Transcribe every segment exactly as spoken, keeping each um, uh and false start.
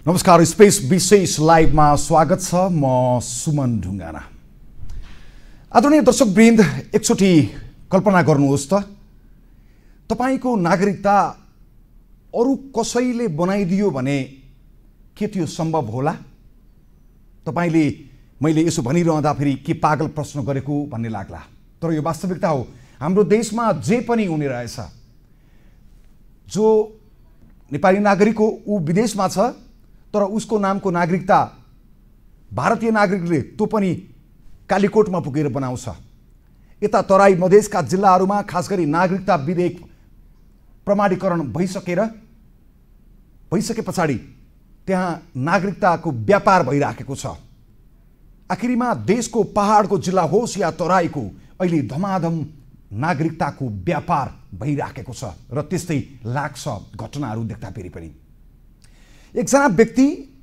नमस्कार, स्पेस विशेष लाइभमा स्वागत छ। म सुमन ढुङ्गाना। आदरणीय दर्शकवृन्द, एकचोटि कल्पना गर्नुहोस् त, तपाईको नागरिकता अरू कसैले बनाइदियो भने के त्यो सम्भव होला? तपाईले मैले यसो भनिरहँदा फेरि के पागल प्रश्न गरेको भन्ने लाग्ला, तर यो वास्तविकता हो। हाम्रो देशमा जे पनि हुने रहेछ, जो नेपाली नागरिक हो ऊ विदेशमा छ, तर उसको नामको नागरिकता भारतीय नागरिकले त्यो पनि कालीकोटमा पुगेर बनाउँछ। यता तराई मधेसका जिल्लाहरूमा खास गरी नागरिकता विधेयक प्रमाणीकरण भइसकेर भइसके पछाडि त्यहाँ नागरिकताको व्यापार भइराखेको छ। आखिरीमा देशको पहाडको जिल्ला होस् या तराईको, अहिले धमाधम नागरिकताको व्यापार भइराखेको छ र त्यस्तै लाग्छ घटनाहरू देख्दा फेरि पनि। एकजना व्यक्ति,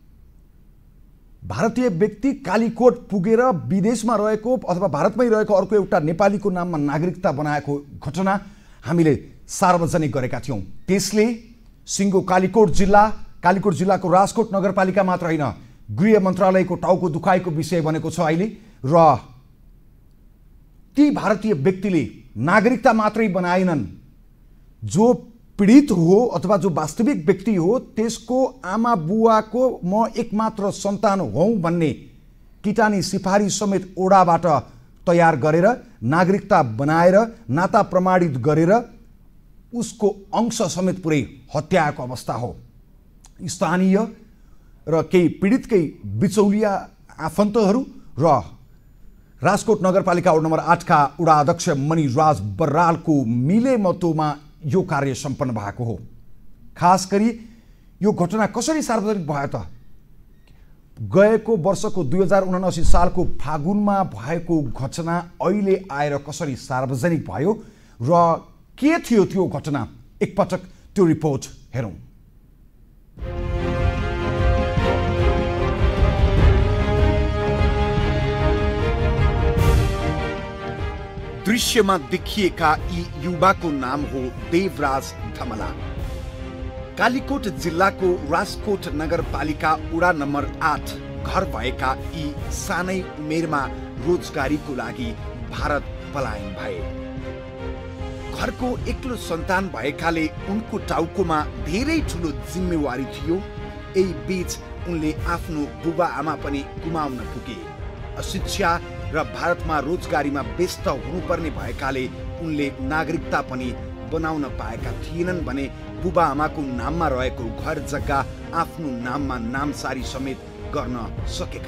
भारतीय व्यक्ति कालीकोट पुगेर विदेशमा रहेको अथवा भारतमै रहेको अर्को एउटा नेपालीको नाममा नागरिकता बनाएको घटना हामीले सार्वजनिक गरेका थियौँ। त्यसले सिङ्गो कालीकोट जिल्ला, कालीकोट जिल्लाको राजकोट नगरपालिका मात्र होइन, गृह मन्त्रालयको टाउको दुखाइको विषय बनेको छ अहिले। र ती भारतीय व्यक्तिले नागरिकता मात्रै बनाएनन्, जो पीडित हो अथवा जो वास्तविक व्यक्ति हो त्यसको आमा बुवाको म एकमात्र सन्तान हौँ भन्ने किटानी सिफारी समेत ओडाबाट तयार गरेर नागरिकता बनाएर नाता प्रमाणित गरेर उसको अंश समेत पुरै हत्याएको अवस्था हो। स्थानीय र केही पीडितकै बिचौलिया आफन्तहरू र राजकोट नगरपालिका वडा नम्बर आठका वडा अध्यक्ष मणिराज बरालको मिलेमतोमा यो कार्य सम्पन्न भएको हो। खास गरी यो घटना कसरी सार्वजनिक भयो त? गएको वर्षको दुई हजार उनासी सालको फागुनमा भएको घटना अहिले आएर कसरी सार्वजनिक भयो र के थियो त्यो घटना? एकपटक त्यो रिपोर्ट हेरौँ। दृश्यमा देखिएका यी युवाको नाम हो देवराज धमला। कालीकोट जिल्लाको राजकोट नगरपालिका वडा नम्बर आठ घर भएका यी सानै उमेरमा रोजगारीको लागि भारत पलायन भए। घरको एक्लो सन्तान भएकाले उनको टाउकोमा धेरै ठुलो जिम्मेवारी थियो। यही बीच उनले आफ्नो बुबा आमा पनि गुमाउन पुगे। अशिक्षा र भारतमा रोजगारीमा व्यस्त हुनुपर्ने भएकाले उनले नागरिकता पनि बनाउन पाएका थिएनन् भने बुबा आमाको नाममा रहेको घर जग्गा आफ्नो नाममा नामसारी समेत गर्न सकेका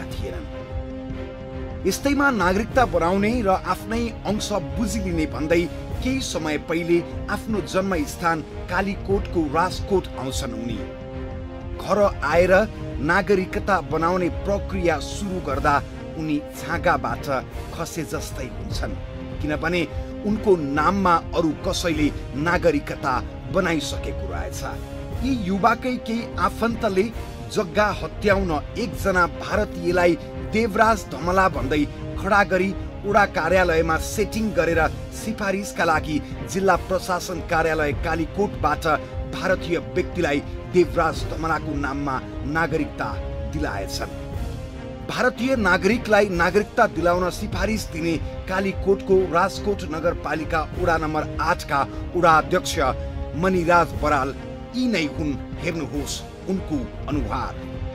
थिएनन्। यस्तैमा नागरिकता बनाउने र आफ्नै अंश बुझिलिने भन्दै केही समय पहिले आफ्नो जन्मस्थान कालीकोटको राजकोट आउँछन् उनी। घर आएर नागरिकता बनाउने प्रक्रिया सुरु गर्दा उनी छाँगाबाट खसे जस्तै हुन्छन्, किनभने उनको नाममा अरू कसैले नागरिकता बनाइसकेको रहेछ। यी युवाकै केही आफन्तले जग्गा हत्याउन एकजना भारतीयलाई देवराज धमला भन्दै खडा गरी वडा कार्यालयमा सेटिङ गरेर सिफारिसका लागि जिल्ला प्रशासन कार्यालय कालीकोटबाट भारतीय व्यक्तिलाई देवराज धमलाको नाममा नागरिकता दिलाएछन्। भारतीय नागरिकलाई नागरिकता दिलाउन सिफारिस दिने कालीकोटको राजकोट नगरपालिका वडा नम्बर आठका वडा अध्यक्ष मणिराज बराल यी नै हुन्। हेर्नुहोस् उनको अनुहार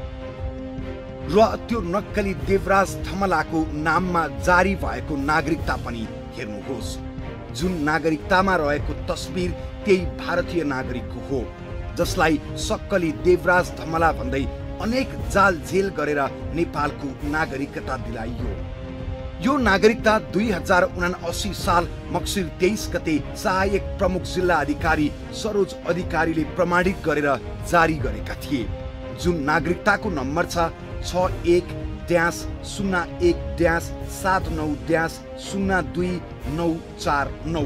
र त्यो नक्कली देवराज धमलाको नाममा जारी भएको नागरिकता पनि हेर्नुहोस्। जुन नागरिकतामा रहेको तस्बिर त्यही भारतीय नागरिकको हो, जसलाई सक्कली देवराज धमला भन्दै अनेक जाल जेल गरेर नेपालको नागरिकता दिलाइयो। यो नागरिकता दुई हजार उनासी साल मक्सिर तेइस गते सहायक प्रमुख जिल्ला अधिकारी सरोज अधिकारीले प्रमाणित गरेर जारी गरेका थिए। जुन नागरिकताको नम्बर छ छ एक ड्यास शून्य एक ड्यास सात नौ ड्यास शून्य दुई नौ चार नौ।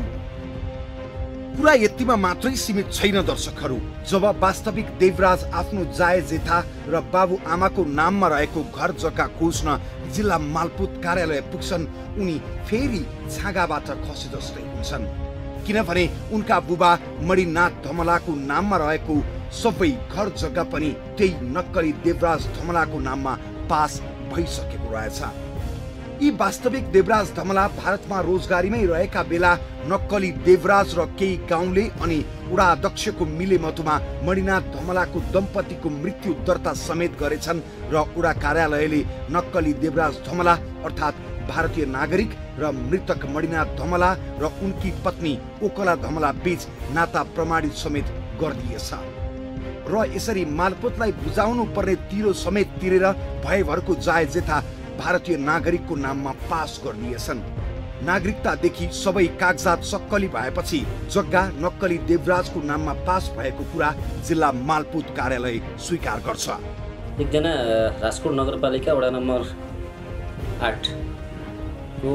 कुरा यतिमा मात्रै सीमित छैन दर्शकहरू। जब वास्तविक देवराज आफ्नो जाय जेठा र बाबु आमाको नाममा रहेको घर जग्गा खोज्न जिल्ला मालपोत कार्यालय पुग्छन्, उनी फेरि छाँगाबाट खसे जस्तै हुन्छन्। किनभने उनका बुबा मणिनाथ धमलाको नाममा रहेको सबै घर जग्गा पनि त्यही नक्कली देवराज धमलाको नाममा पास भइसकेको रहेछ। यी वास्तविक देवराज धमला भारतमा रोजगारीमै रहेका बेला नक्कली देवराज र केही गाउँले अनि वडा अध्यक्षको मिलेमतुमा मणिनाथ धमलाको दम्पतिको मृत्यु दर्ता समेत गरेछन् र वडा कार्यालयले नक्कली देवराज धमला अर्थात् भारतीय नागरिक र मृतक मणिनाथ धमला र उनकी पत्नी ओकला धमला बीच नाता प्रमाणित समेत गरिदिएछ र यसरी मालपोतलाई बुझाउनु पर्ने तिरो समेत तिरेर भयभरको जायजेथा भारतीय नागरिकको नाममा पास गरिदिएछन्। नागरिकतादेखि सबै कागजात सक्कली भएपछि जग्गा नक्कली देवराजको नाममा पास भएको कुरा जिल्ला मालपोत कार्यालय स्वीकार गर्छ। एकजना राजकोट नगरपालिका वडा नम्बर आठ को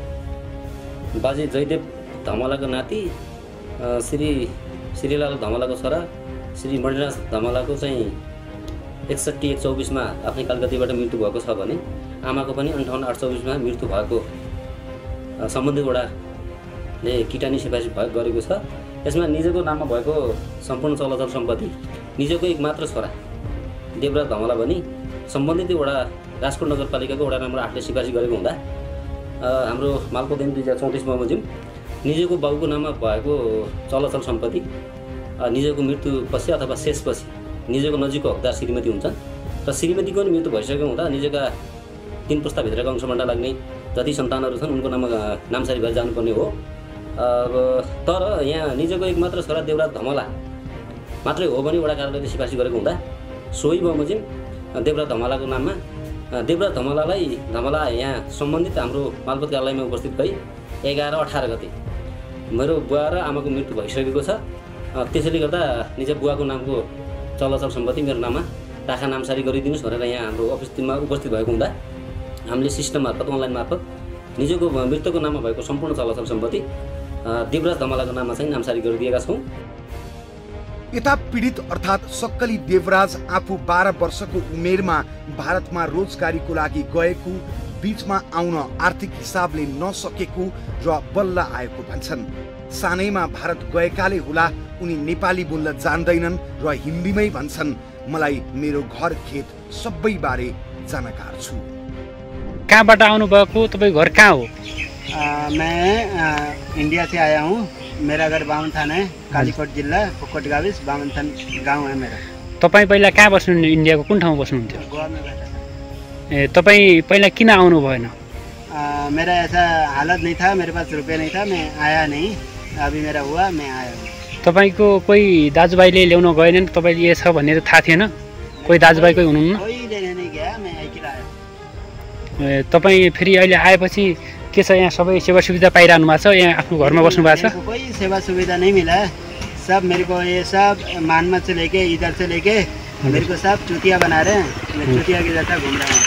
बाजे जयदेव धमलाको नाति श्री श्रीलाल धमलाको छोरा श्री मणिनाथ धमलाको चाहिँ एकसट्ठी एक चौबिसमा आफ्नै कालगतिबाट मृत्यु भएको छ भने आमाको पनि अन्ठाउन्न आठ चौबिसमा मृत्यु भएको सम्बन्धित वडाले किटानी सिफारिस भएको गरेको छ। यसमा निजको नाममा भएको सम्पूर्ण चलाचल सम्पत्ति निजको एक मात्र छोरा देवराज धमला भनी सम्बन्धित वडा राजकोट नगरपालिकाको वडा नम्बर आठले सिफारिस गरेको हुँदा हाम्रो मालपोत ऐन दुई हजार चौतिस बमोजिम निजको बाबुको नाममा भएको चलाचल सम्पत्ति निजको मृत्युपछि अथवा शेषपछि निजको नजिकको हकदार श्रीमती हुन्छन् र श्रीमतीको पनि मृत्यु भइसकेको हुँदा निजका तीन पुस्ताभित्रका अंशमण्डा लाग्ने जति सन्तानहरू छन् उनको नाममा नामसारी भएर जानुपर्ने हो। अब तर यहाँ निजको एक मात्र छोरा देवराज धमला मात्रै हो भने वडा कार्यालयले सिफारिस गरेको हुँदा सोही बमोजिम देवराज धमलाको नाममा देवराज धमलालाई धमला यहाँ सम्बन्धित हाम्रो मालपोत कार्यालयमा उपस्थित भई एघार अठार गते मेरो बुवा र आमाको मृत्यु भइसकेको छ। त्यसैले गर्दा निज बुवाको नामको चलाचल सम्पत्ति मेरो नाममा टाका नामसारी गरिदिनुहोस् भनेर यहाँ हाम्रो अफिसमा उपस्थित भएको हुँदा हामीले सिस्टम मार्फत अनलाइन मार्फत निजको मृतकको नाममा भएको सम्पूर्ण चलाचल सम्पत्ति देवराज धमलाको नाममा चाहिँ नामसारी गरिदिएका छौँ। यता पीडित अर्थात् सक्कली देवराज आफू बाह्र वर्षको उमेरमा भारतमा रोजगारीको लागि गएको बीचमा आउन आर्थिक हिसाबले नसकेको र बल्ल आएको भन्छन्। सानैमा भारत गएकाले होला उनी नेपाली बोल्न जान्दैनन् र हिन्दीमै भन्छन् मलाई मेरो घर खेत सबै बारे जानकार छु। कहाँबाट आउनु भएको तपाईँ घर कहाँ हो? आ, मैं आ, इंडिया से आया हूँ। मेरा घर बावन थाना है, कालीकोट जिला फुकोट गाविस बावन थान गाँव है मेरा। तपाईँ पहिला कहाँ बस्नु? इन्डियाको कुन ठाउँमा बस्नुहुन्थ्यो? गोवा में बैठा था। ए तपाईँ पहिला किन आउनु भएन? मेरा ऐसा हालत नहीं था, मेरे पास रुपये नहीं था, मैं आया नहीं। अभी मेरा हुआ मैं आया हूँ। तपाईँको कोही दाजुभाइले ल्याउन गएन? तपाईँले यो छ भन्ने त थाहा थिएन? कोही दाजुभाइ कोही हुनुहुन्न? कोही लिने नहीं गया, मैं अकेला आया। तपाईँ फेरि अहिले आएपछि के छ, यहाँ सबै सेवा सुविधा पाइरहनु भएको छ? यहाँ आफ्नो घरमा बस्नु भएको छ? कोई सेवा सुविधा नहीं मिला। सब मेरे को ये सब मानमत से लेके इधर से लेके मेरे को सब चुतिया बना रहे हैं। मैं चुतिया के जैसा घूम रहा हूँ।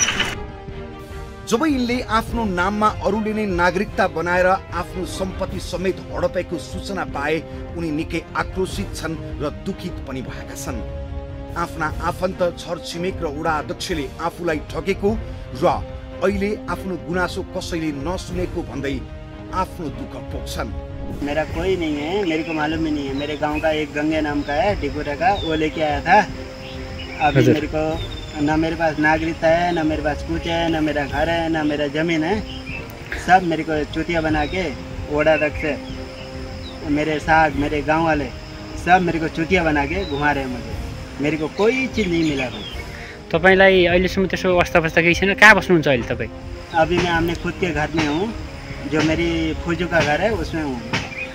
जब यिनले आफ्नो नाममा अरूले नै नागरिकता बनाएर आफ्नो सम्पत्ति समेत हडपेको सूचना पाए उनी निकै आक्रोशित छन् र दुखित पनि भएका छन्। आफ्ना आफन्त छरछिमेक र वडा अध्यक्षले आफूलाई ठगेको र अहिले आफ्नो गुनासो कसैले नसुनेको भन्दै आफ्नो दुःख पोख्छन्। मेरा कोई नहीं है, मेरे को मालूम ही नहीं है। मेरे गांव का एक गंगे नाम का है, डिगोरा का, वो लेके आया था। अभी मेरे को ना मेरे पास नागरिकता है, ना मेरे पास कुछ है, ना मेरा घर है, ना मेरा जमीन है। सब मेरे को चुतिया बना के वडा तक से मेरे साथ मेरे गांव वाले सब मेरे को चुतिया बना के घुमा रहे हैं मुझे। मेरे को कोई चीज़ नहीं मिला। तपाईँलाई अहिलेसम्म त्यसो अवस्था अवस्था केही छैन? कहाँ बस्नुहुन्छ अहिले तपाईँ? अभी मैं अपने खुद के घर में हूँ, जो मेरी फुजू का घर है उसमें हूँ।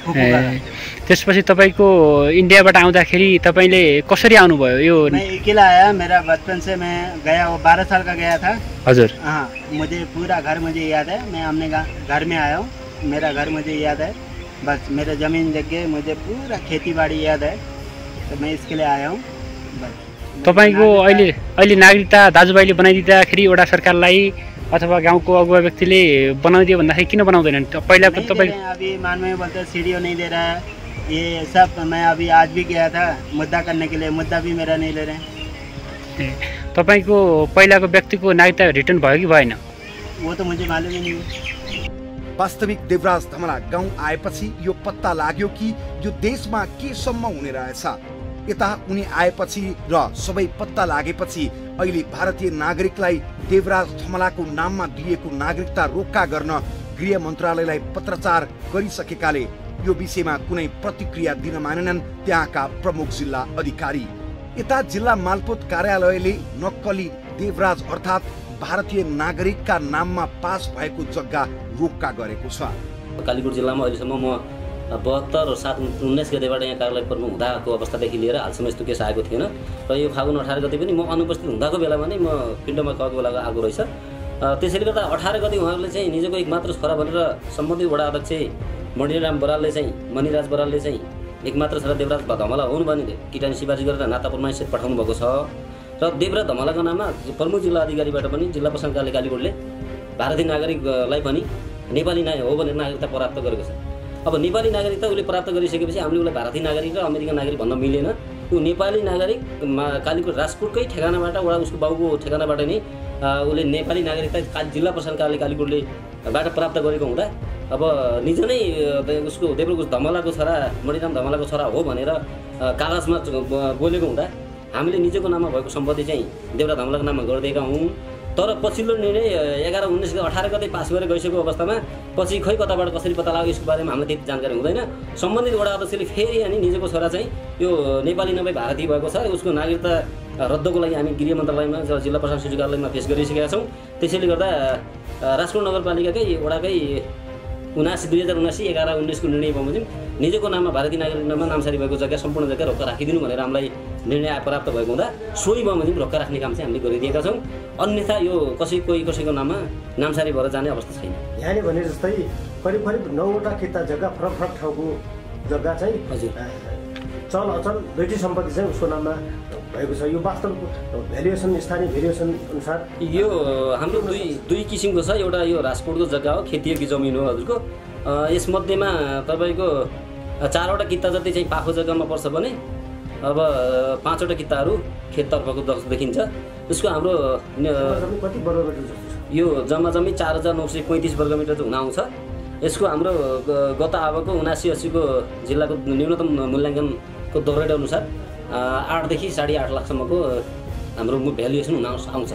त्यसपछि तपाईँको इन्डियाबाट आउँदाखेरि तपाईँले कसरी आउनुभयो? यो मैं अकेला आया, मेरा बचपन से मैं गया, वो बारह साल का गया था। हजुर? हाँ, मुझे पूरा घर मुझे याद है। मैं अपने घर में आया हूँ, मेरा घर मुझे याद है। बस मेरा ज़मीन जगह मुझे पूरा खेती बाड़ी याद है, तो मैं इसके लिए आया हूँ। बस तपाईँको अहिले अहिले नागरिकता दाजुभाइले बनाइदिँदाखेरि वडा सरकारलाई अथवा गाउँको अगुवा व्यक्तिले बनाइदियो भन्दाखेरि किन बनाउँदैनन्? पहिला तपाईँ अभी मान में बोलते सीडीओ नहीं दे रहा है, ये सब। मैं अभी आज भी गया था मुद्दा करने के लिए, मुद्दा भी मेरा नहीं ले रहे हैं। तपाईँको पहिलाको व्यक्तिको नागरिकता रिटर्न भयो कि भएन? वो तो मुझे मालूम ही नहीं। वास्तविक देवराज धमला गाउँ आएपछि यो पत्ता लाग्यो कि यो देशमा के सम्म हुने रहेछ। यता उनी आएपछि र सबै पत्ता लागेपछि अहिले भारतीय नागरिकलाई देवराज धमलाको नाममा दिएको नागरिकता रोक्का गर्न गृह मन्त्रालयलाई पत्रचार गरिसकेकाले यो विषयमा कुनै प्रतिक्रिया दिन मानेनन् त्यहाँका प्रमुख जिल्ला अधिकारी। यता जिल्ला मालपोत कार्यालयले नक्कली देवराज अर्थात् भारतीय नागरिकका नाममा पास भएको जग्गा रोक्का गरेको छ। कालीकोट जिल्लामा अहिलेसम्म म बहत्तर सात उन्नाइस गतेबाट यहाँ कार्यालय प्रमुख हुँदाको अवस्थादेखि लिएर हालसम्म यस्तो केस आएको थिएन र यो फागुन अठार गते पनि म अनुपस्थित हुँदाको बेलामा नै म पिण्डमा गएको बेला आएको रहेछ। त्यसैले गर्दा अठार गते उहाँहरूले चाहिँ निजको एक मात्र छोरा भनेर सम्बन्धित वडा अध्यक्ष मणिराम बरालले चाहिँ मणिराज बरालले चाहिँ एकमात्र छोरा देवराज धमला हुन् भने किटानी सिफारिस गरेर नाता प्रमाणसहित पठाउनु भएको छ र देवराज धमलाको नाममा प्रमुख जिल्ला अधिकारीबाट पनि जिल्ला प्रशासन कार्यालय कालीकोटले भारतीय नागरिकलाई पनि नेपाली नागरिक हो भनेर नागरिकता प्राप्त गरेको छ। अब नेपाली नागरिकता उसले प्राप्त गरिसकेपछि हामीले उसलाई भारतीय नागरिक र अमेरिकन नागरिक भन्न मिलेन। त्यो नेपाली नागरिक कालीकोट राजकोटकै ठेगानाबाट वा उसको बाबुको ठेगानाबाट नै उसले नेपाली नागरिकता काली जिल्ला प्रशासन कार्यालय कालीकोटले बाट प्राप्त गरेको हुँदा अब निज नै उसको देवराज धमलाको छोरा मणिराम धमलाको छोरा हो भनेर कागजमा बोलेको हुँदा हामीले निजको नाममा भएको सम्पत्ति चाहिँ देवराज धमलाको नाममा गरिदिएका हौँ। तर पछिल्लो निर्णय एघार उन्नाइस अठार गते पास गरेर गइसकेको अवस्थामा पछि खै कताबाट कसरी पत्ता लाग्यो यसको बारेमा हामीलाई त्यति जानकारी हुँदैन। सम्बन्धित वडा अध्यक्षले फेरि अनि निजको छोरा चाहिँ यो नेपाली नभई भारतीय भएको छ उसको नागरिकता रद्दको लागि हामी गृह मन्त्रालयमा जिल्ला प्रशासन सचिव कार्यालयमा पेश गरिसकेका छौँ। त्यसैले गर्दा राजकोट नगरपालिकाकै वडाकै उनासी दुई हजार उनासी एघार उन्नाइसको निर्णय बमोजिम निजको नाममा भारतीय नागरिक नाममा नामसारी भएको जग्गा सम्पूर्ण जग्गा रोक्का राखिदिनु भनेर हामीलाई निर्णय प्राप्त भएको हुँदा सोही बमोजिम रोक्का राख्ने काम चाहिँ हामीले गरिदिएका छौँ। अन्यथा यो कसै कोही कसैको नाममा नामसारी भएर जाने अवस्था छैन। यहाँले भने जस्तै करिब करिब नौवटा किता जग्गा फरक फरक ठाउँको जग्गा चाहिँ हजुर चल अचल दुईटी सम्पत्ति चाहिँ उसको नाममा भएको छ। यो वास्तव भ्यालुएसन स्थानीय भ्यालुएसन अनुसार यो हाम्रो दुई दुई किसिमको छ। एउटा यो राजकोटको जग्गा हो, खेतीयोग्य जमिन हो हजुरको। यसमध्येमा तपाईँको चारवटा किता जति चाहिँ पाखो जग्गामा पर्छ भने अब पाँचवटा किताहरू खेततर्फको देखिन्छ। यसको हाम्रो कति वर्ग मिटर यो जम्मा जम्मी चार हजार नौ सय पैँतिस वर्ग मिटर चाहिँ हुन आउँछ। यसको हाम्रो गत आवको उनासी अस्सीको जिल्लाको न्यूनतम मूल्याङ्कनको दौराइ अनुसार आठदेखि साढे आठ लाखसम्मको हाम्रो भ्यालुएसन हुन आउँछ।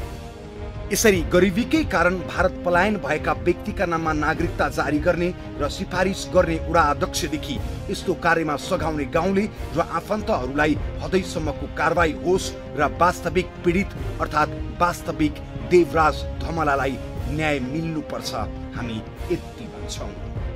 यसरी गरिबीकै कारण भारत पलायन भएका व्यक्तिका नाममा नागरिकता जारी गर्ने र सिफारिस गर्ने वडा अध्यक्षदेखि यस्तो कार्यमा सघाउने गाउँले र आफन्तहरूलाई हदैसम्मको कारबाही होस् र वास्तविक पीडित अर्थात् वास्तविक देवराज धमलालाई न्याय मिल्नुपर्छ हामी यति भन्छौँ।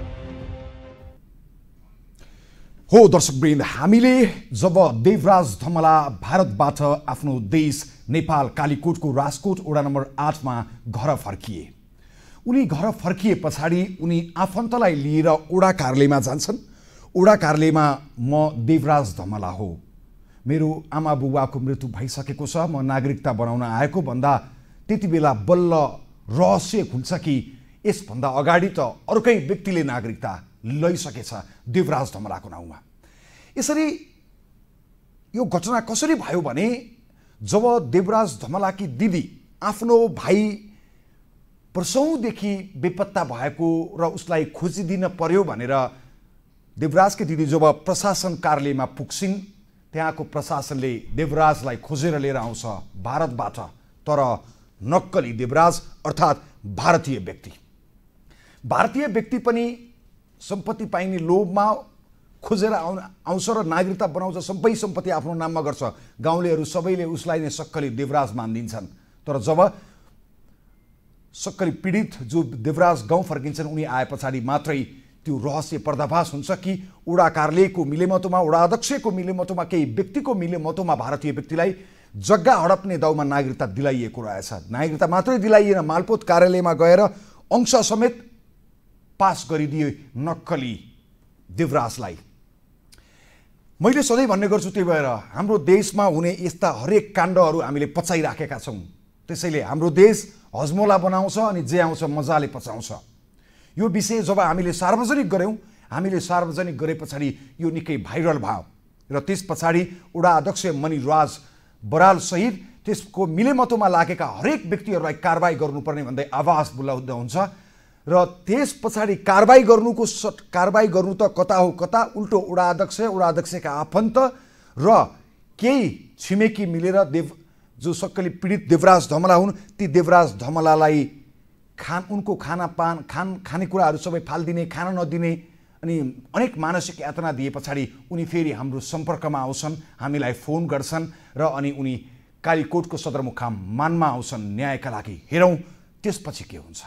हो दर्शकवृन्द, हामीले जब देवराज धमला भारतबाट आफ्नो देश नेपाल कालीकोटको राजकोट वडा नम्बर आठमा घर फर्किए, उनी घर फर्किए पछाडि उनी आफन्तलाई लिएर वडा कार्यालयमा जान्छन्। वडा कार्यालयमा म देवराज धमला हो, मेरो आमा बुबाको मृत्यु भइसकेको छ, म नागरिकता बनाउन आएको भन्दा त्यति बेला बल्ल रहस्य खुल्छ कि यसभन्दा अगाडि त अर्कै व्यक्तिले नागरिकता लैसकेछ देवराज धमलाको नाउँमा। यसरी यो घटना कसरी भयो भने जब देवराज धमलाकी दिदी आफ्नो भाइ वर्षौंदेखि बेपत्ता भएको र उसलाई खोजिदिन पर्यो भनेर देवराजकी दिदी जब प्रशासन कार्यालयमा पुग्छिन्, त्यहाँको प्रशासनले देवराजलाई खोजेर लिएर आउँछ भारतबाट, तर नक्कली देवराज अर्थात् भारतीय व्यक्ति। भारतीय व्यक्ति पनि सम्पत्ति पाइने लोभमा खोजेर आउ आउँछ र नागरिकता बनाउँछ, सबै सम्पत्ति आफ्नो नाममा गर्छ। गाउँलेहरू सबैले उसलाई नै सक्कली देवराज मानिदिन्छन्। तर जब सक्कली पीडित जो देवराज गाउँ फर्किन्छन्, उनी आए पछाडि मात्रै त्यो रहस्य पर्दाफास हुन्छ कि वडा कार्यालयको मिलेमतोमा, वडा अध्यक्षको मिलेमतोमा, केही व्यक्तिको मिलेमतोमा भारतीय व्यक्तिलाई जग्गा हडप्ने दाउमा नागरिकता दिलाइएको रहेछ। नागरिकता मात्रै दिलाइएन, मालपोत कार्यालयमा गएर अंश समेत पास गरिदिए नक्कली देवराजलाई। मैले सधैँ भन्ने गर्छु, त्यही भएर हाम्रो देशमा हुने यस्ता हरेक काण्डहरू हामीले पचाइराखेका छौँ। त्यसैले हाम्रो देश हजमोला बनाउँछ अनि जे आउँछ मजाले पचाउँछ। यो विषय जब हामीले सार्वजनिक गऱ्यौँ, हामीले सार्वजनिक गरे पछाडि यो निकै भाइरल भयो र त्यस पछाडि वडा अध्यक्ष मणिराज बराल सहित त्यसको मिलेमतोमा लागेका हरेक व्यक्तिहरूलाई कारबाही गर्नुपर्ने भन्दै आवाज बुलन्द हुन्छ र त्यस पछाडि कारबाही गर्नुको सट कारबाही गर्नु त कता हो कता, उल्टो वडा अध्यक्ष वडा अध्यक्षका आफन्त र केही छिमेकी मिलेर देव जो सक्कली पीडित देवराज धमला हुन् ती देवराज धमलालाई खान उनको खाना पान खान खानेकुराहरू सबै फालिदिने, खान नदिने अनि अनेक मानसिक यातना दिए पछाडि उनी फेरि हाम्रो सम्पर्कमा आउँछन्, हामीलाई फोन गर्छन् र अनि उनी कालीकोटको सदरमुकाम मानमा आउँछन् न्यायका लागि। हेरौँ त्यसपछि के हुन्छ।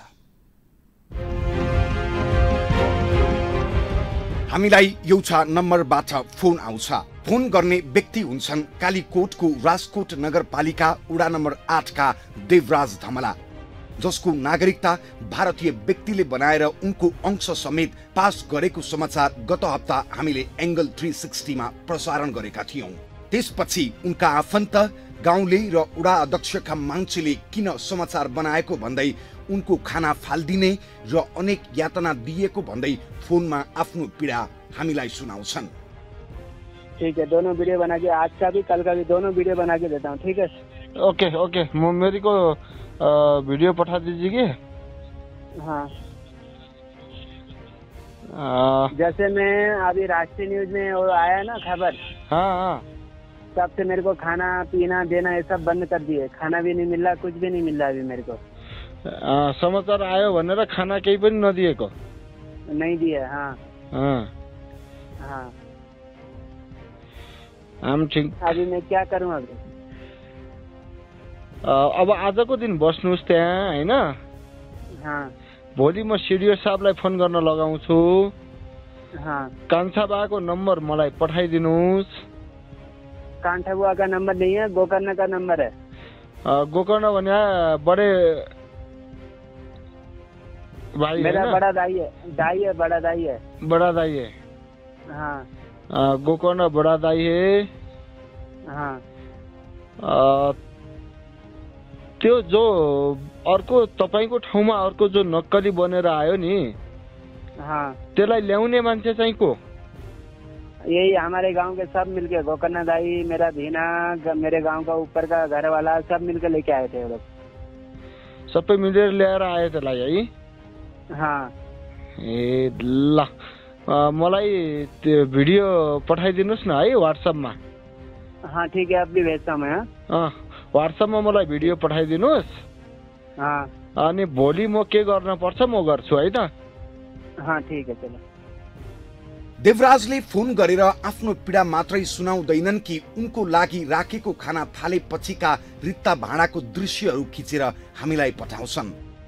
हामीलाई एउटा नम्बरबाट फोन आउँछ। फोन गर्ने व्यक्ति हुन्छन् कालीकोटको राजकोट नगरपालिका वडा नम्बर आठका देवराज धमला, जसको नागरिकता भारतीय व्यक्तिले बनाएर उनको अंश समेत पास गरेको समाचार गत हप्ता हामीले एंगल तीन सौ साठ मा प्रसारण गरेका थियौं। त्यसपछि उनका आफन्त, गाउँले र वडा अध्यक्षका मान्छेले किन समाचार बनाएको भन्दै उनको खाना फालिदिने र अनेक यातना दिएको भन्दै फोनमा आफ्नो पीडा हामीलाई सुनाउँछन्। ठीक है, दोनों वीडियो बना के, आज का भी कल का भी दोनों वीडियो बना के देता हूँ। ठीक है, ओके ओके, मेरे को वीडियो पठा दीजिए। हाँ, आ, जैसे मैं अभी राष्ट्रीय न्यूज में वो आया ना खबर, हाँ हाँ, तब से मेरे को खाना पीना देना ये सब बंद कर दिए। खाना भी नहीं मिल रहा, कुछ भी नहीं मिल रहा अभी मेरे को। आ, समाचार आयो भनेर खाना केही पनि नदिएको? नहीं दिए। हाँ हाँ हाँ, हम ठीक। अभी मैं क्या करूँ अभी? अब आजको दिन बस्नुहोस् त्यहाँ हैन? हाँ, भोलि म सिडिओ साहबलाई फोन गर्न लगाउँछु। हाँ, कान्छा बाको नम्बर मलाई पठाइदिनुहोस्। कांठा बुआ का नंबर नहीं है, गोकर्ण का नंबर है। गोकर्ण भने बड़े भाई मेरा है ना? बड़ा दाई है, दाई है, बड़ा दाई है। बड़ा दाई है। हाँ आ, गोकर्ण बड़ा दाई है। हाँ, आ, त्यो जो अर्को तपाईको ठाउँमा अर्को जो नक्कली बनेर आयो नि, हाँ, त्यसलाई ल्याउने मान्छे चाहिँ को? यही हमारे गांव के सब मिलके, गोकर्ण दाई, मेरा भीना, ग- मेरे गांव का ऊपर का घर वाला, सब मिलके लेके आए थे वो लोग। सबै मिलेर ल्याएर आयो त्यसलाई है? हाँ, ए ल, आ, मलाई त्यो भिडियो पठाइदिनुहोस् न है व्हाट्सएपमा। हाँ ठीक है, अब भी भेजता हूँ मैं। हाँ? अँ व्हाट्सएपमा मलाई भिडियो पठाइदिनुहोस्। हाँ अनि भोलि म के गर्न पर्छ म गर्छु है त। हाँ ठीक है, चलो। देवराजले फोन गरेर आफ्नो पीडा मात्रै सुनाउँदैनन् कि उनको लागि राखेको खाना थालेपछिका रित्ता भाँडाको दृश्यहरू खिचेर हामीलाई पठाउँछन्।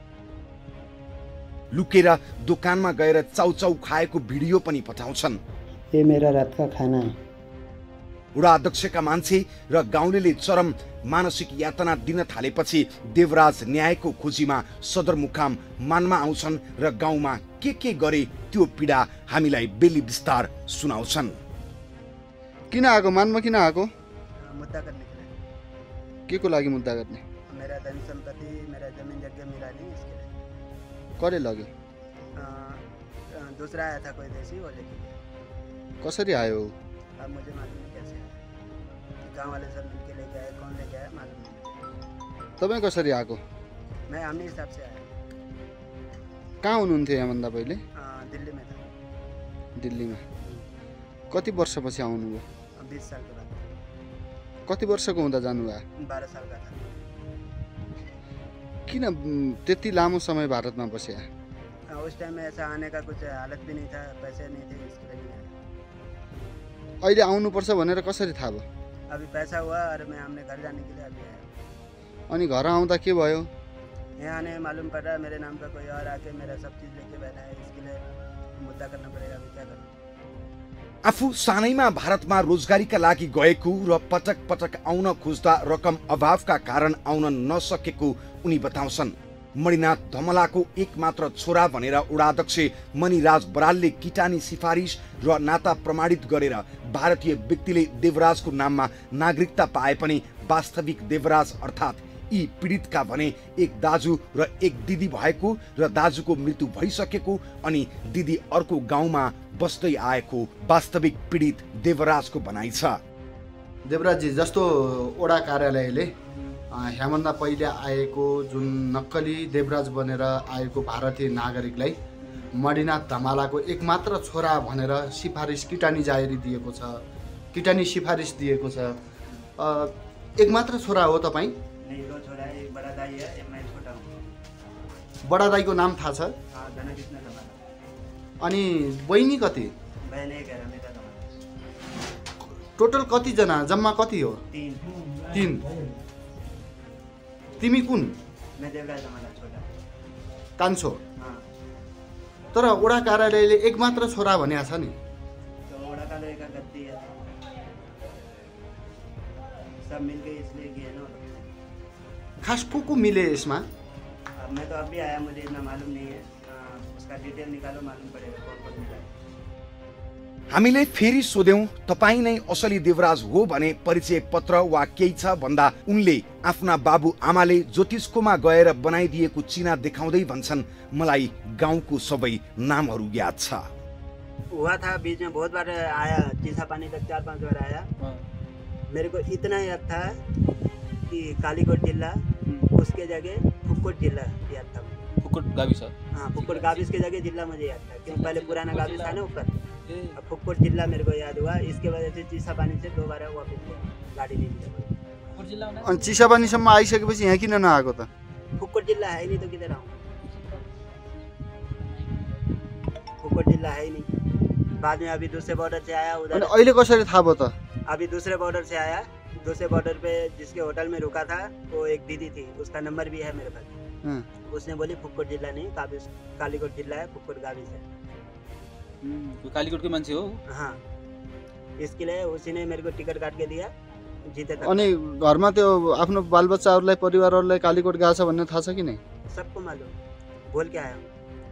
लुकेर दोकानमा गएर चाउचाउ खाएको भिडियो पनि पठाउँछन्। ये मेरा रात का खाना है। वडा अध्यक्षका मान्छे र गाउँलेले चरम मानसिक यातना दिन थालेपछि देवराज न्यायको खोजीमा सदरमुकाम मानमा आउँछन् र गाउँमा के के गरे त्यो पीडा हामीलाई बेली विस्तार सुनाउँछन्। किन आएको? मानमा किन आएको? मुद्दा करने के लिए। के को लागि मुद्दा गर्ने? मेरा धन संपत्ति, मेरा जमीन जगह मिला नहीं, इसके लिए। कसले लग्यो? अ, अ, दूसरा आया था कोई देसी, वो लेके गया। कसरी आयो? अब मुझे मालूम नहीं कैसे आया, गांव वाले सब मिलके लेके आए, कौन लेके आया मालूम नहीं। तपाईँ कसरी आएको? मैं हमने हिसाब से आया। कहाँ हुनुहुन्थ्यो यहाँभन्दा पहिले? अ, दिल्ली में था। दिल्लीमा। कति वर्षपछि आउनुभयो? बीस साल के बाद। कति वर्षको हुँदा जानुभयो? बारह साल का था। किन म, त्यति लामो समय भारतमा बसे? अ, उस टाइम में ऐसा आने का कुछ हालत भी नहीं था, पैसे नहीं थे, इसके लिए नहीं आया। अहिले आउनुपर्छ भनेर कसरी थाहा भयो? अभी पैसा हुआ और मैं हमने घर जाने के लिए अभी आया। अनि घर आउँदा के भयो? यहाँ आने मालूम पड़ रहा है मेरे नाम का कोई और आके मेरा सब चीज़ लेके बैठा है, इसके लिए मुद्दा करना पड़ेगा। अभी क्या करूँ? आफू सानैमा भारतमा रोजगारीका लागि गएको र पटक पटक आउन खोज्दा रकम अभावका कारण आउन नसकेको उनी बताउँछन्। मणिनाथ धमलाको एकमात्र छोरा भनेर वडाध्यक्ष मणिराज बरालले किटानी सिफारिस र नाता प्रमाणित गरेर भारतीय व्यक्तिले देवराजको नाममा नागरिकता पाए पनि वास्तविक देवराज अर्थात् यी पीडितका भने एक दाजु र एक दिदी भएको र दाजुको मृत्यु भइसकेको अनि दिदी अर्को गाउँमा बस्दै आएको वास्तविक पीडित देवराजको भनाइ छ। देवराजजी, जस्तो वडा कार्यालयले ह्याभन्दा पहिले आएको जुन नक्कली देवराज बनेर आएको भारतीय नागरिकलाई मणिनाथ धमालाको एकमात्र छोरा भनेर सिफारिस किटानी जाहेरी दिएको छ, किटानी सिफारिस दिएको छ। एकमात्र छोरा हो तपाईँ? नहीं, दो छोरा है, एक बड़ा दाई है, एक मैं छोटा हूँ। बडा दाईको नाम थाहा छ? हाँ, धनकृष्ण धमाला। अनि बहिनी कति? बहन एक है, रमिता धमाला। टोटल कतिजना, जम्मा कति हो? तीन। तीन। तिमी कुन? मैं देवराज धमाला छोटा। कान्छो? हाँ। तर ओडा कार्यालयले एकमात्र छोरा भनेको छ नि। तो ओडा कार्यालय का गद्दी है, सब मिलके इसलिए किए ना। खास को को मिले यसमा? अब मैं तो अभी आया, मुझे इतना मालूम नहीं है। आ, उसका डिटेल निकालो, मालूम पड़ेगा कौन कौन मिला है। हामीले फेरि सोध्यौं तपाईँ नै असली देवराज हो भने परिचय पत्र वा केही छ भन्दा उनले आफ्ना बाबु आमाले ज्योतिषकोमा गएर बनाइदिएको चिना देखाउँदै भन्छन्, मलाई गाउँको सबै नामहरू याद छ। हुआ था बीच में बहुत बार आया, चिसा पानी तक चार पांच बार आया। मेरे को इतना याद था कि कालीकोट जिला, उसके जगह फुक्कोट जिला याद था। फुक्कोट गाविस? हाँ, फुक्कोट गाविस के जगह जिला मुझे याद था, क्योंकि पहले पुराना गाविस था ना ऊपर। अब फुक्कोट जिला मेरे को याद हुआ, इसके वजह से चिसा पानी से दो बार वापस गया, गाड़ी नहीं मिला। अनि चिसापानीसम्म आइसकेपछि यहाँ किन नआएको त? फुक्कोट जिला है नहीं तो किधर आऊँ? फुक्कोट जिला है नहीं। बाद में अभी दूसरे बॉर्डर से आया उधर। अनि अहिले कसरी थाहा भयो त? अभी दूसरे बॉर्डर से आया, दूसरे बॉर्डर पे जिसके होटल में रुका था वो एक दीदी थी, उसका नंबर भी है मेरे पास। उसने बोली फुक्कोट जिला नहीं, काबिस कालीकोट जिला है, फुक्कोट गाविस है। तो कालीकोट के मान्छे हो? हाँ, इसके लिए उसी ने मेरे को टिकट काट के दिया, जीते तक। अनि घरमा त्यो आफ्नो बालबच्चाहरूलाई परिवारहरूलाई कालीकोट गएको छ भन्ने थाहा छ कि नै? सबको मालूम, बोल के आया।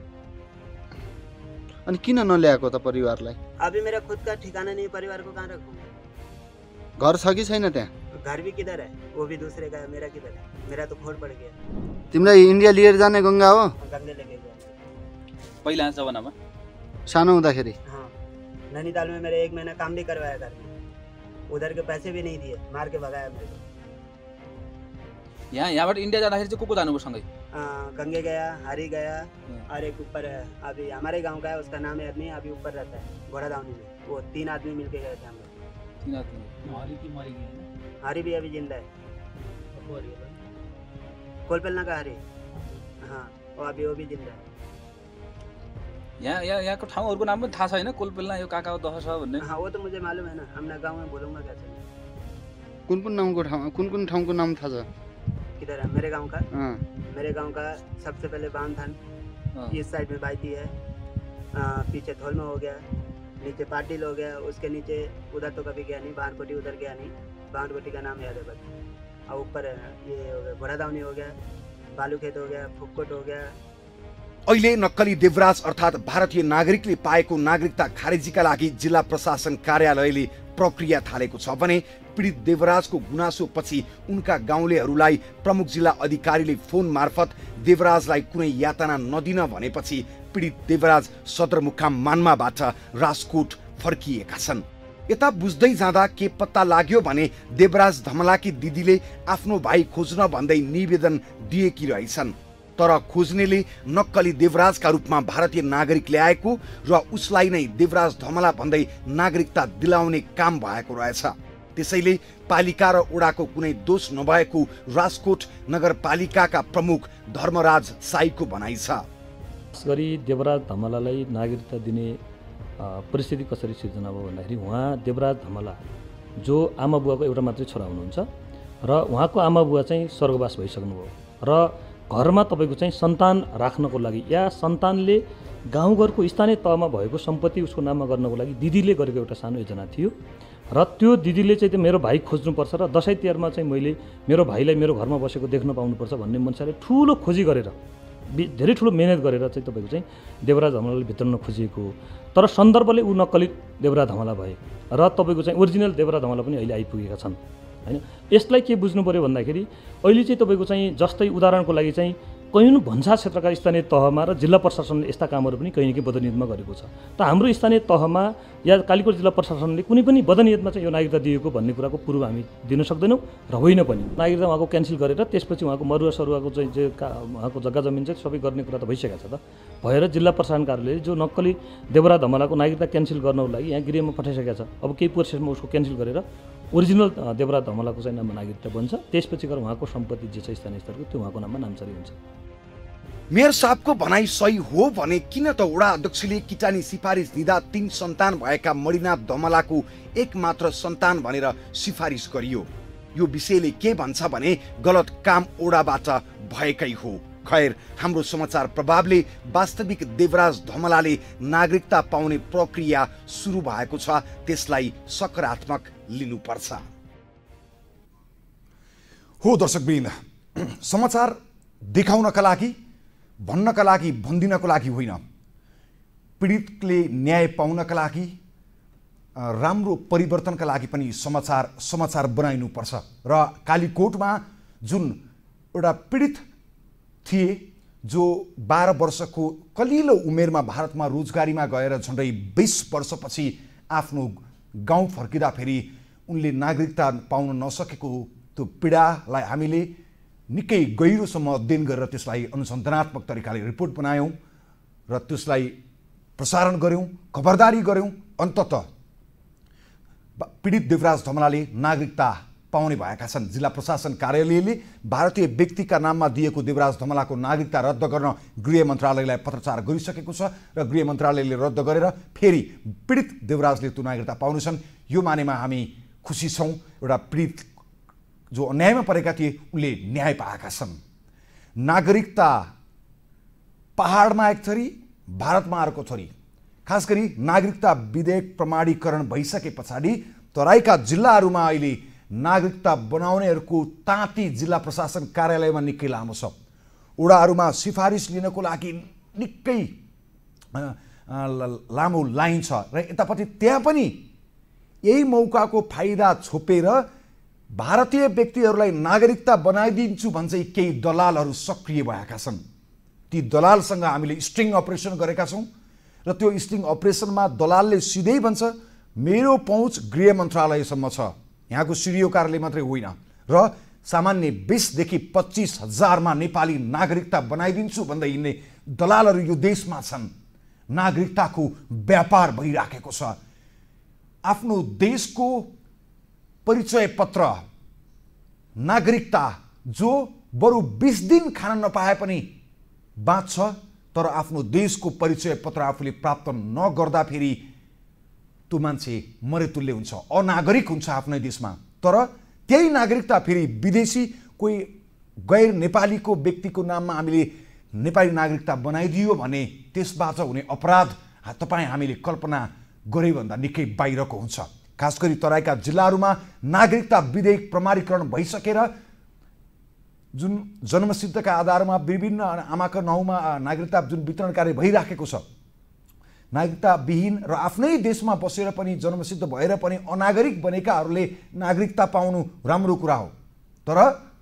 अनि किन नल्याएको त परिवारलाई? अभी मेरा खुद का ठिकाना नहीं, परिवार को कहाँ रखूँ? घर छ कि छैन त्यहाँ? घर भी किधर है, वो भी दूसरे का है, मेरा किधर है? मेरा तो खोड पड़ गया। तिमीलाई इन्डिया लिएर जाने गङ्गा हो? गंगे लेके गया पहिला जमानामा? सानो हुँदाखेरि? हाँ, नैनीताल में मेरे एक महीना काम भी करवाया घर में, उधर के पैसे भी नहीं दिए, मार के भगाया मेरे को। यहाँ यहाँबाट इन्डिया जाँदाखेरि चाहिँ को को जानुभयो सँगै? गंगे गया, हरी गया, और एक ऊपर है, अभी हमारे गांव का है, उसका नाम है अदमी, अभी ऊपर रहता है घोड़ा दावनी में। वो तीन आदमी मिलके गए थे हम लोग। तीन आदमी? हरी की मरी गई है ना? हरी भी अभी जिंदा है, कोलपेलना का हरी। हाँ, वो अभी वो भी जिंदा है। यहाँ यहाँ यहाँको ठाउँहरूको नाम पनि थाहा छैन? कोलपेलना यो काका दह छ भन्ने? हाँ, वो तो मुझे मालूम है ना, हमने गाँव में बोलूँगा कैसे? कुन कुन नामको ठाउँ, कुन कुन ठाउँको नाम थाहा छ? किधर है मेरे गांव का? हाँ। मेरे गांव का सबसे पहले बांधन, इस साइड में बाईती है, आ, पीछे धोल में हो गया, नीचे पाटिल हो गया, उसके नीचे उधर तो कभी गया नहीं, बांधकोटी उधर गया नहीं, बांधकोटी का नाम याद है बस। और ऊपर ये हो गया घोड़ा दावनी हो गया, बालू खेत हो गया, फुक्कोट हो गया। अहिले नक्कली देवराज अर्थात् भारतीय नागरिकले पाएको नागरिकता खारेजीका लागि जिल्ला प्रशासन कार्यालयले प्रक्रिया थालेको छ भने पीडित देवराजको गुनासो पछि उनका गाउँलेहरूलाई प्रमुख जिल्ला अधिकारीले फोन मार्फत देवराजलाई कुनै यातना नदिन भनेपछि पीडित देवराज सदरमुकाम मान्माबाट राजकोट फर्किएका छन्। यता बुझ्दै जाँदा के पत्ता लाग्यो भने देवराज धमलाकी दिदीले आफ्नो भाइ खोज्न भन्दै निवेदन दिएकी रहेछन्, तर खोज्नेले नक्कली देवराजका रूपमा भारतीय नागरिक ल्याएको र उसलाई नै देवराज धमला भन्दै नागरिकता दिलाउने काम भएको रहेछ। त्यसैले पालिका र ओडाको कुनै दोष नभएको राजकोट नगरपालिकाका प्रमुख धर्मराज साईको भनाइ छ। खास गरी देवराज धमलालाई नागरिकता दिने परिस्थिति कसरी सिर्जना भयो भन्दाखेरि उहाँ देवराज धमला जो आमा बुवाको एउटा मात्रै छोरा हुनुहुन्छ र उहाँको आमा बुवा चाहिँ स्वर्गवास भइसक्नुभयो र घरमा तपाईँको चाहिँ सन्तान राख्नको लागि या सन्तानले गाउँघरको स्थानीय तहमा भएको सम्पत्ति उसको नाममा गर्नको लागि दिदीले गरेको एउटा सानो योजना थियो र त्यो दिदीले चाहिँ मेरो भाइ खोज्नुपर्छ र दसैँ तिहारमा चाहिँ मैले मेरो भाइलाई मेरो घरमा बसेको देख्न पाउनुपर्छ भन्ने मनसाले ठुलो खोजी गरेर धेरै ठुलो मेहनत गरेर चाहिँ तपाईँको चाहिँ देवराज धमलाले भित्राउन खोजिएको हो। तर सन्दर्भले ऊ नक्कली देवराज धमला भए र तपाईँको चाहिँ ओरिजिनल देवराज धमला पनि अहिले आइपुगेका छन् हैन। यसलाई के बुझ्नु पर्यो भन्दाखेरि अहिले चाहिँ तपाईँको चाहिँ जस्तै उदाहरणको लागि चाहिँ कैयौँ भन्सा क्षेत्रका स्थानीय तहमा र जिल्ला प्रशासनले यस्ता कामहरू पनि कहीँ न कहीँ बदनियतमा गरेको छ। त हाम्रो स्थानीय तहमा या कालीकोट जिल्ला प्रशासनले कुनै पनि बदनियतमा चाहिँ यो नागरिकता दिएको भन्ने कुराको पूर्व हामी दिन सक्दैनौँ र होइन पनि। नागरिकता उहाँको क्यान्सल गरेर त्यसपछि उहाँको मरुवा सरुवाको चाहिँ जे उहाँको जग्गा जमिन चाहिँ सबै गर्ने कुरा त भइसकेको छ। त भएर जिल्ला प्रशासन कार्यालयले जो नक्कली देवराज धमलाको नागरिकता क्यान्सल गर्नको लागि यहाँ गृहमा पठाइसकेको छ। अब केही प्रोसेसमा उसको क्यान्सल गरेर ओरिजिनल देवराज धमलाको चाहिँ नाममा नागरिकता बन्छ। त्यसपछि गएर उहाँको सम्पत्ति जे छ स्थानीय स्तरको त्यो उहाँको नाममा नामसारी हुन्छ। मेयर साहबको भनाइ सही हो भने किन त वडा अध्यक्षले किटानी सिफारिस दिँदा तीन सन्तान भएका मणिनाथ धमलाको एक मात्र सन्तान भनेर सिफारिस गरियो? यो विषयले के भन्छ भने गलत काम ओडाबाट भएकै हो। खैर, हाम्रो समाचार प्रभावले वास्तविक देवराज धमलाले नागरिकता पाउने प्रक्रिया सुरु भएको छ, त्यसलाई सकारात्मक लिनुपर्छ। हो दर्शकवृन्द, समाचार देखाउनका लागि भन्नका लागि भनिदिनको लागि होइन, पीडितले न्याय पाउनका लागि राम्रो परिवर्तनका लागि पनि समाचार समाचार बनाइनुपर्छ। र कालीकोटमा जुन एउटा पीडित थिए जो बाह्र वर्षको कलिलो उमेरमा भारतमा रोजगारीमा गएर झन्डै बीस वर्षपछि आफ्नो गाउँ फर्किँदा फेरि उनले नागरिकता पाउन नसकेको त्यो पीडालाई हामीले निकै गहिरोसम्म अध्ययन गरेर त्यसलाई अनुसन्धानात्मक तरिकाले रिपोर्ट बनायौँ र त्यसलाई प्रसारण गऱ्यौँ, खबरदारी गऱ्यौँ। अन्ततः पीडित देवराज धमलाले नागरिकता पाउने भएका छन्। जिल्ला प्रशासन कार्यालयले भारतीय व्यक्तिका नाममा दिएको देवराज धमलाको नागरिकता रद्द गर्न गृह मन्त्रालयलाई पत्रचार गरिसकेको छ र गृह मन्त्रालयले रद्द गरेर फेरि पीडित देवराजले त्यो नागरिकता पाउनेछन्। यो मानेमा हामी खुसी छौँ। एउटा पीडित जो अन्यायमा परेका थिए उनले न्याय पाएका छन्। नागरिकता पहाडमा एक थरी, भारतमा अर्को थरी। खास गरी नागरिकता विधेयक प्रमाणीकरण भइसके पछाडि तराईका जिल्लाहरूमा अहिले नागरिकता बनाउनेहरूको ताँती जिल्ला प्रशासन कार्यालयमा निकै लामो छ। ओडाहरूमा सिफारिस लिनको लागि निकै लामो लाइन छ र यतापट्टि त्यहाँ पनि यही मौकाको फाइदा छोपेर भारतीय व्यक्तिहरूलाई नागरिकता बनाइदिन्छु भन्छ केही दलालहरू सक्रिय भएका छन्। ती दलालसँग हामीले स्ट्रिङ अपरेसन गरेका छौँ र त्यो स्ट्रिङ अपरेसनमा दलालले सिधै भन्छ मेरो पहुँच गृह मन्त्रालयसम्म छ, यहाँको सिडिओ कार्यालय मात्रै होइन। र सामान्य बिसदेखि पच्चिस हजारमा नेपाली नागरिकता बनाइदिन्छु भन्दै हिँड्ने दलालहरू यो देशमा छन्। नागरिकताको व्यापार भइराखेको छ। आफ्नो देशको परिचय पत्र नागरिकता जो बरु बीस दिन खान नपाए पनि बाँच्छ, तर आफ्नो देशको परिचय पत्र आफूले प्राप्त नगर्दा फेरि त्यो मान्छे मरेतुल्य हुन्छ, अनागरिक हुन्छ आफ्नै देशमा। तर त्यही नागरिकता फेरि विदेशी कोही गैर नेपालीको व्यक्तिको नाममा हामीले नेपाली नागरिकता बनाइदियो भने त्यसबाट हुने अपराध तपाईँ हामीले कल्पना गरे भन्दा निकै बाहिरको हुन्छ। खास गरी तराईका जिल्लाहरूमा नागरिकता विधेयक प्रमाणीकरण भइसकेर जुन जन्मसिद्धका आधारमा विभिन्न आमाका नाउँमा नागरिकता जुन वितरण कार्य भइराखेको छ, नागरिकता विहीन र आफ्नै देशमा बसेर पनि जन्मसिद्ध भएर पनि अनागरिक बनेकाहरूले नागरिकता पाउनु राम्रो कुरा हो। तर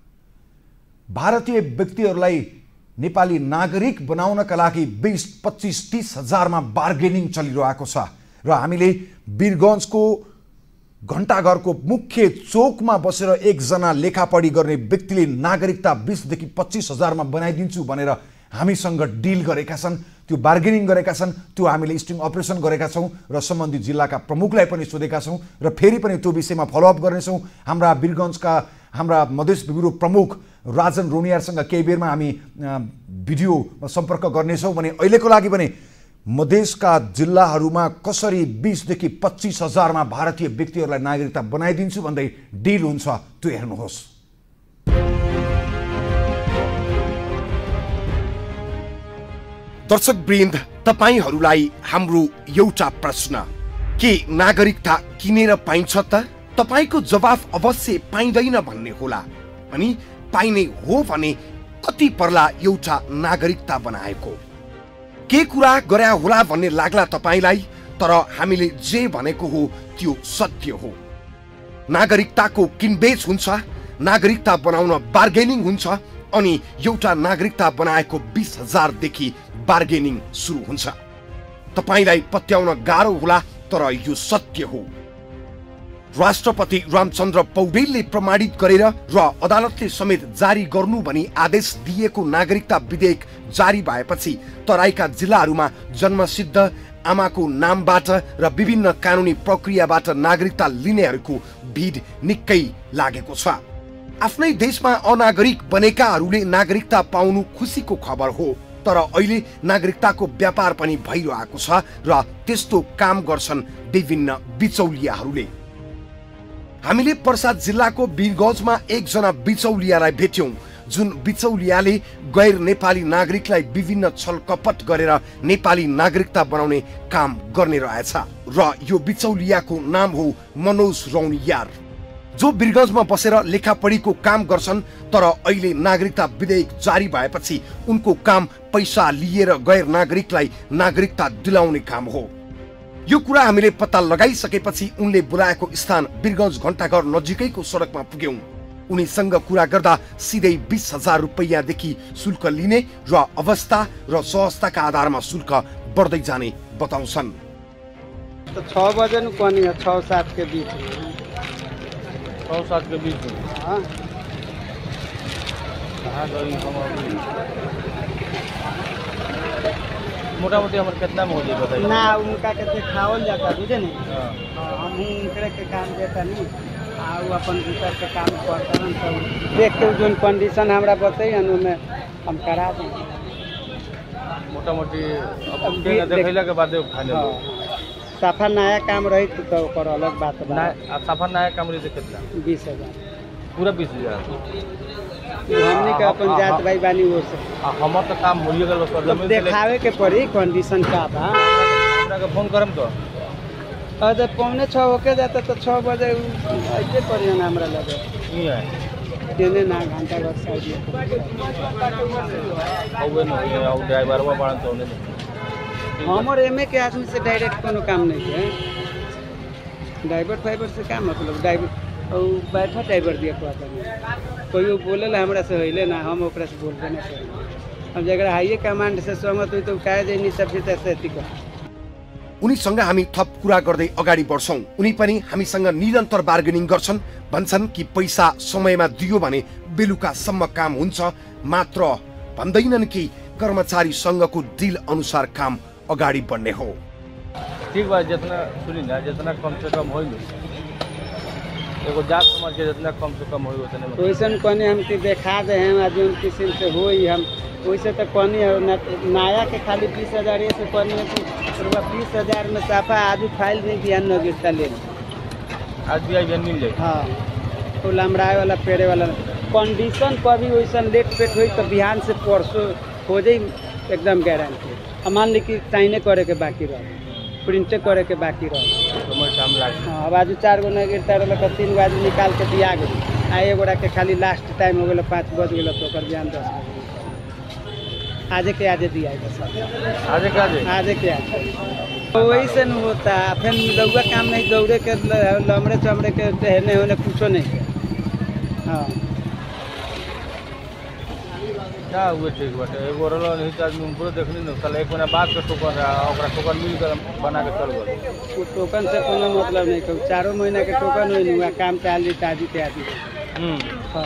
भारतीय व्यक्तिहरूलाई नेपाली नागरिक बनाउनका लागि बीस पच्चिस तीस हजारमा बार्गेनिङ चलिरहेको छ र हामीले वीरगञ्जको घण्टाघरको मुख्य चोकमा बसेर एकजना लेखापढी गर्ने व्यक्तिले नागरिकता बीसदेखि पच्चिस हजारमा बनाइदिन्छु भनेर हामीसँग डिल गरेका छन्, त्यो बार्गेनिङ गरेका छन्। त्यो हामीले स्ट्रिङ अपरेसन गरेका छौँ र सम्बन्धित जिल्लाका प्रमुखलाई पनि सोधेका छौँ र फेरि पनि त्यो विषयमा फलोअप गर्नेछौँ। हाम्रा वीरगञ्जका हाम्रा मधेस ब्युरो प्रमुख राजन रोनियारसँग केही बेरमा हामी भिडियो सम्पर्क गर्नेछौँ भने अहिलेको लागि भने मधेसका जिल्लाहरूमा कसरी बीसदेखि पच्चिस हजारमा भारतीय व्यक्तिहरूलाई नागरिकता बनाइदिन्छु भन्दै डिल हुन्छ त्यो हेर्नुहोस्। दर्शकवृन्द, तपाईहरूलाई हाम्रो एउटा प्रश्न, के नागरिकता किनेर पाइन्छ त? तपाईँको जवाफ अवश्य पाइँदैन भन्ने होला। अनि पाइने हो भने कति पर्ला एउटा नागरिकता बनाएको? के कुरा गरे होला भन्ने लाग्ला तपाईँलाई, तर हामीले जे भनेको हो त्यो सत्य हो। नागरिकताको किनबेच हुन्छ, नागरिकता बनाउन बार्गेनिङ हुन्छ, अनि एउटा नागरिकता बनाएको बीस हजारदेखि बार्गेनिङ सुरु हुन्छ। तपाईलाई पत्याउन गाह्रो होला, तर यो सत्य हो। राष्ट्रपति रामचन्द्र पौडेलले प्रमाणित गरेर र अदालतले समेत जारी गर्नु भनी आदेश दिएको नागरिकता विधेयक जारी भएपछि तराईका जिल्लाहरूमा जन्मसिद्ध आमाको नामबाट र विभिन्न कानुनी प्रक्रियाबाट नागरिकता लिनेहरूको भिड निकै लागेको छ। आफ्नै देशमा अनागरिक बनेकाहरूले नागरिकता पाउनु खुसीको खबर हो, तर अहिले नागरिकताको व्यापार पनि भइरहेको छ र त्यस्तो काम गर्छन् विभिन्न बिचौलियाहरूले। हामीले पर्सा जिल्लाको वीरगञ्जमा एकजना बिचौलियालाई भेट्यौं, जुन बिचौलियाले गैर नेपाली नागरिकलाई विभिन्न छलकपट गरेर नेपाली नागरिकता बनाउने काम गर्ने रहेछ र यो बिचौलियाको नाम हो मनोज रौनियार, जो वीरगञ्जमा बसेर लेखापढीको काम गर्छन्। तर अहिले नागरिकता विधेयक जारी भएपछि उनको काम पैसा लिएर गैर नागरिकलाई नागरिकता दिलाउने काम हो। यो कुरा हामीले पत्ता लगाइसकेपछि उनले बोलाएको स्थान वीरगञ्ज घण्टाघर नजिकैको सडकमा पुग्यौं। उनीसँग कुरा गर्दा सिधै बीस हजार रुपैयाँदेखि शुल्क लिने र अवस्था र सहजताका आधारमा शुल्क बढ्दै जाने बताउँछन्। तो छः बजे न कौन है छः सात के बीच छः सात के बीच में हाँ कहाँ गई हम अभी मोटा मोटी हमारे कितना में हो जाए बताइए ना उनका के दिखावल जाता बुझे नहीं हम उनके के काम देता नहीं आ अपन भीतर के काम करता न सब देख के जो कंडीशन हमरा बताइए उनमें हम करा देंगे मोटा मोटी अब देखैला के बाद फाइनल सफा नया काम रही तो, तो कर अलग बात बा। सफा नया काम रही तो कितना बीस हजार पूरा बीस हजार हमने का अपन जात भाई बानी वो से हमर तो काम होइए गेल जमीन देखावे के पड़ी कंडीशन का बा। हमरा के फोन करम तो अरे पौने छः होके जाता तो छः बजे ऐसे पड़ी ना हमरा लगे नहीं है देने ना घंटा घर साइड ओवे न और ड्राइवरवा बाण तो ने हमर एमए के आदमी से डायरेक्ट कोनो काम नहीं है। ड्राइवर फाइबर से काम मतलब ड्राइवर और बैठा ड्राइवर दिया कहता नहीं कोई बोले हमरा से होइले ना हम ओकरा से बोलबे ना करी। अब जगह हाईए कमांड से सहमत हुई तो काहे जे नि सब से त्यति कर उनीसँग हामी थप कुरा गर्दै अगाडि बढ्छौं। उनी पनि हामीसँग निरन्तर बार्गेनिङ गर्छन्, भन्छन् कि पैसा समयमा दियो भने बेलुकासम्म काम हुन्छ, मात्र भन्दैनन् कि कर्मचारी संघको डिल अनुसार काम अगाडि बढ्ने हो। ठीक बा जितना सुनी ना जितना कम से कम होई एगो जात समाज के जितना कम से कम होई उतने में वैसन कोने हम के देखा दे हम आज उन किस्म से होई हम वैसे तो कोनी नया के खाली बीस हजार से कोनी पूरा बीस हजार में साफा आज फाइल नहीं दिया नागरिकता ले आज भी आई मिल जाए। हाँ तो लमराए वाला पेड़े वाला कंडीशन कभी वैसा लेट पेट हुई तो बिहान से परसों हो जाए एकदम गारंटी। मान ली कि साइने करे के बाकी रह प्रिंटे करे के बाकी रह टाइम लागे। हाँ अब आज चार गो नहीं गिरता रहा तीन गो आज निकाल के दिया गई आ एगोड़ा के खाली लास्ट टाइम हो गया पाँच बज गया तो बिहान दस बजे आज के आज दिया आज के आज आज के आज वही से न होता फिर रउआ काम नहीं दौड़े के लमड़े चमड़े के टहने होने कुछो नहीं। हाँ क्या हुए ठीक बाटे एगो रहल नहीं चार्ज में पूरा देखनी न साला एक महीना बाद के टोकन ओकरा टोकन मिल के बना के चल गए। वो टोकन से कोनो मतलब नहीं कहू चारों महीना के टोकन होई हुआ काम चाल दी ताजी के आदि। हम्म हां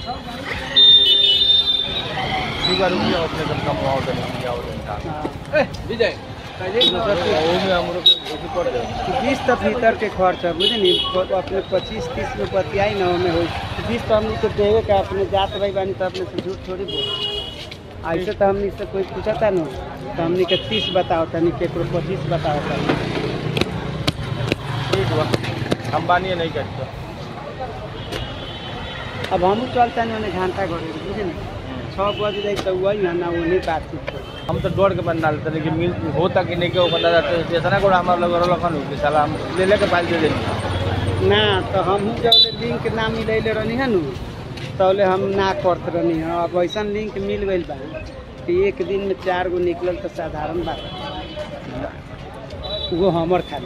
ठीक है रुकिए अपने कम कम आओ तो नहीं आओ तो ए विजय बीस तक भीतर के खर्च है बुझे नहीं अपने पच्चीस तीस में बतियाई ना में हो बीस तो हमने तो देवे का अपने जात भाई बानी तो अपने से झूठ थोड़ी बोल ऐसे तो हमने से कोई पूछा था ना तो हमने के तीस बताओ था नहीं केकरो पच्चीस बताओ था ठीक हुआ हम बानी नहीं करते अब हम चलता नहीं उन्हें घंटा घर बुझे नहीं छः बज जाए तो वही है ना वो नहीं बातचीत हम तो दौड़ के बना लेते लेकिन मिल होता कि नहीं क्या बता जाते इतना को हमारा लग रहा कि साला हम ले लेके पाल दे देंगे ना तो हम जब लिंक ना मिले रहनी है ना तौले हम ना करते रहनी है। अब ऐसा लिंक मिल गई बा कि एक दिन में चार गो निकलल तो साधारण बात वो हमर खाली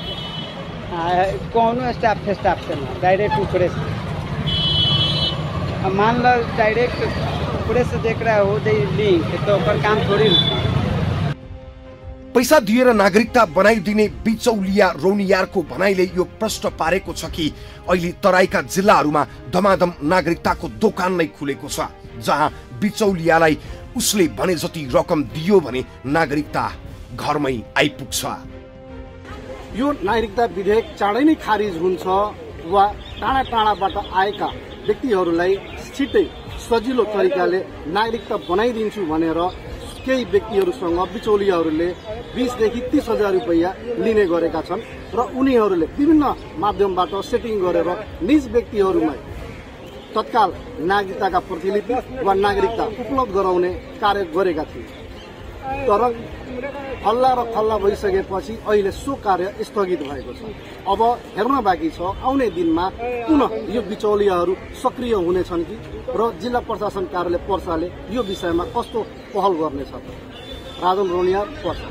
कौनो स्टाफ स्टाफ से ना डायरेक्ट ऊपरे से अब मान लो डायरेक्ट पूरे से देख रहा हो दे लिंक तो ओकर काम थोड़ी पैसा दिएर नागरिकता बनाइदिने बिचौलिया रौनियारको भनाइले यो प्रश्न पारेको छ कि अहिले तराईका जिल्लाहरूमा धमाधम नागरिकताको दोकान नै खुलेको छ, जहाँ बिचौलियालाई उसले भने जति रकम दियो भने नागरिकता घरमै आइपुग्छ। यो नागरिकता विधेयक चाँडै नै खारिज हुन्छ वा टाढा टाढाबाट आएका व्यक्तिहरूलाई छिट्टै सजिलो तरिकाले नागरिकता बनाइदिन्छु भनेर केही व्यक्तिहरूसँग बिचौलियाहरूले बीसदेखि तीस हजार रुपियाँ लिने गरेका छन् र उनीहरूले विभिन्न माध्यमबाट सेटिङ गरेर निज व्यक्तिहरूमा तत्काल नागरिकताका प्रतिलिपि वा नागरिकता उपलब्ध गराउने कार्य गरेका थिए। तर हल्ला र खल्ला भइसकेपछि अहिले सो कार्य स्थगित भएको छ। अब हेर्न बाँकी छ आउने दिनमा पुनः यो बिचौलियाहरू सक्रिय हुनेछन् कि र जिल्ला प्रशासन कार्यालय पर्साले यो विषयमा कस्तो पहल गर्नेछ। राजन रौनिया, पर्सा।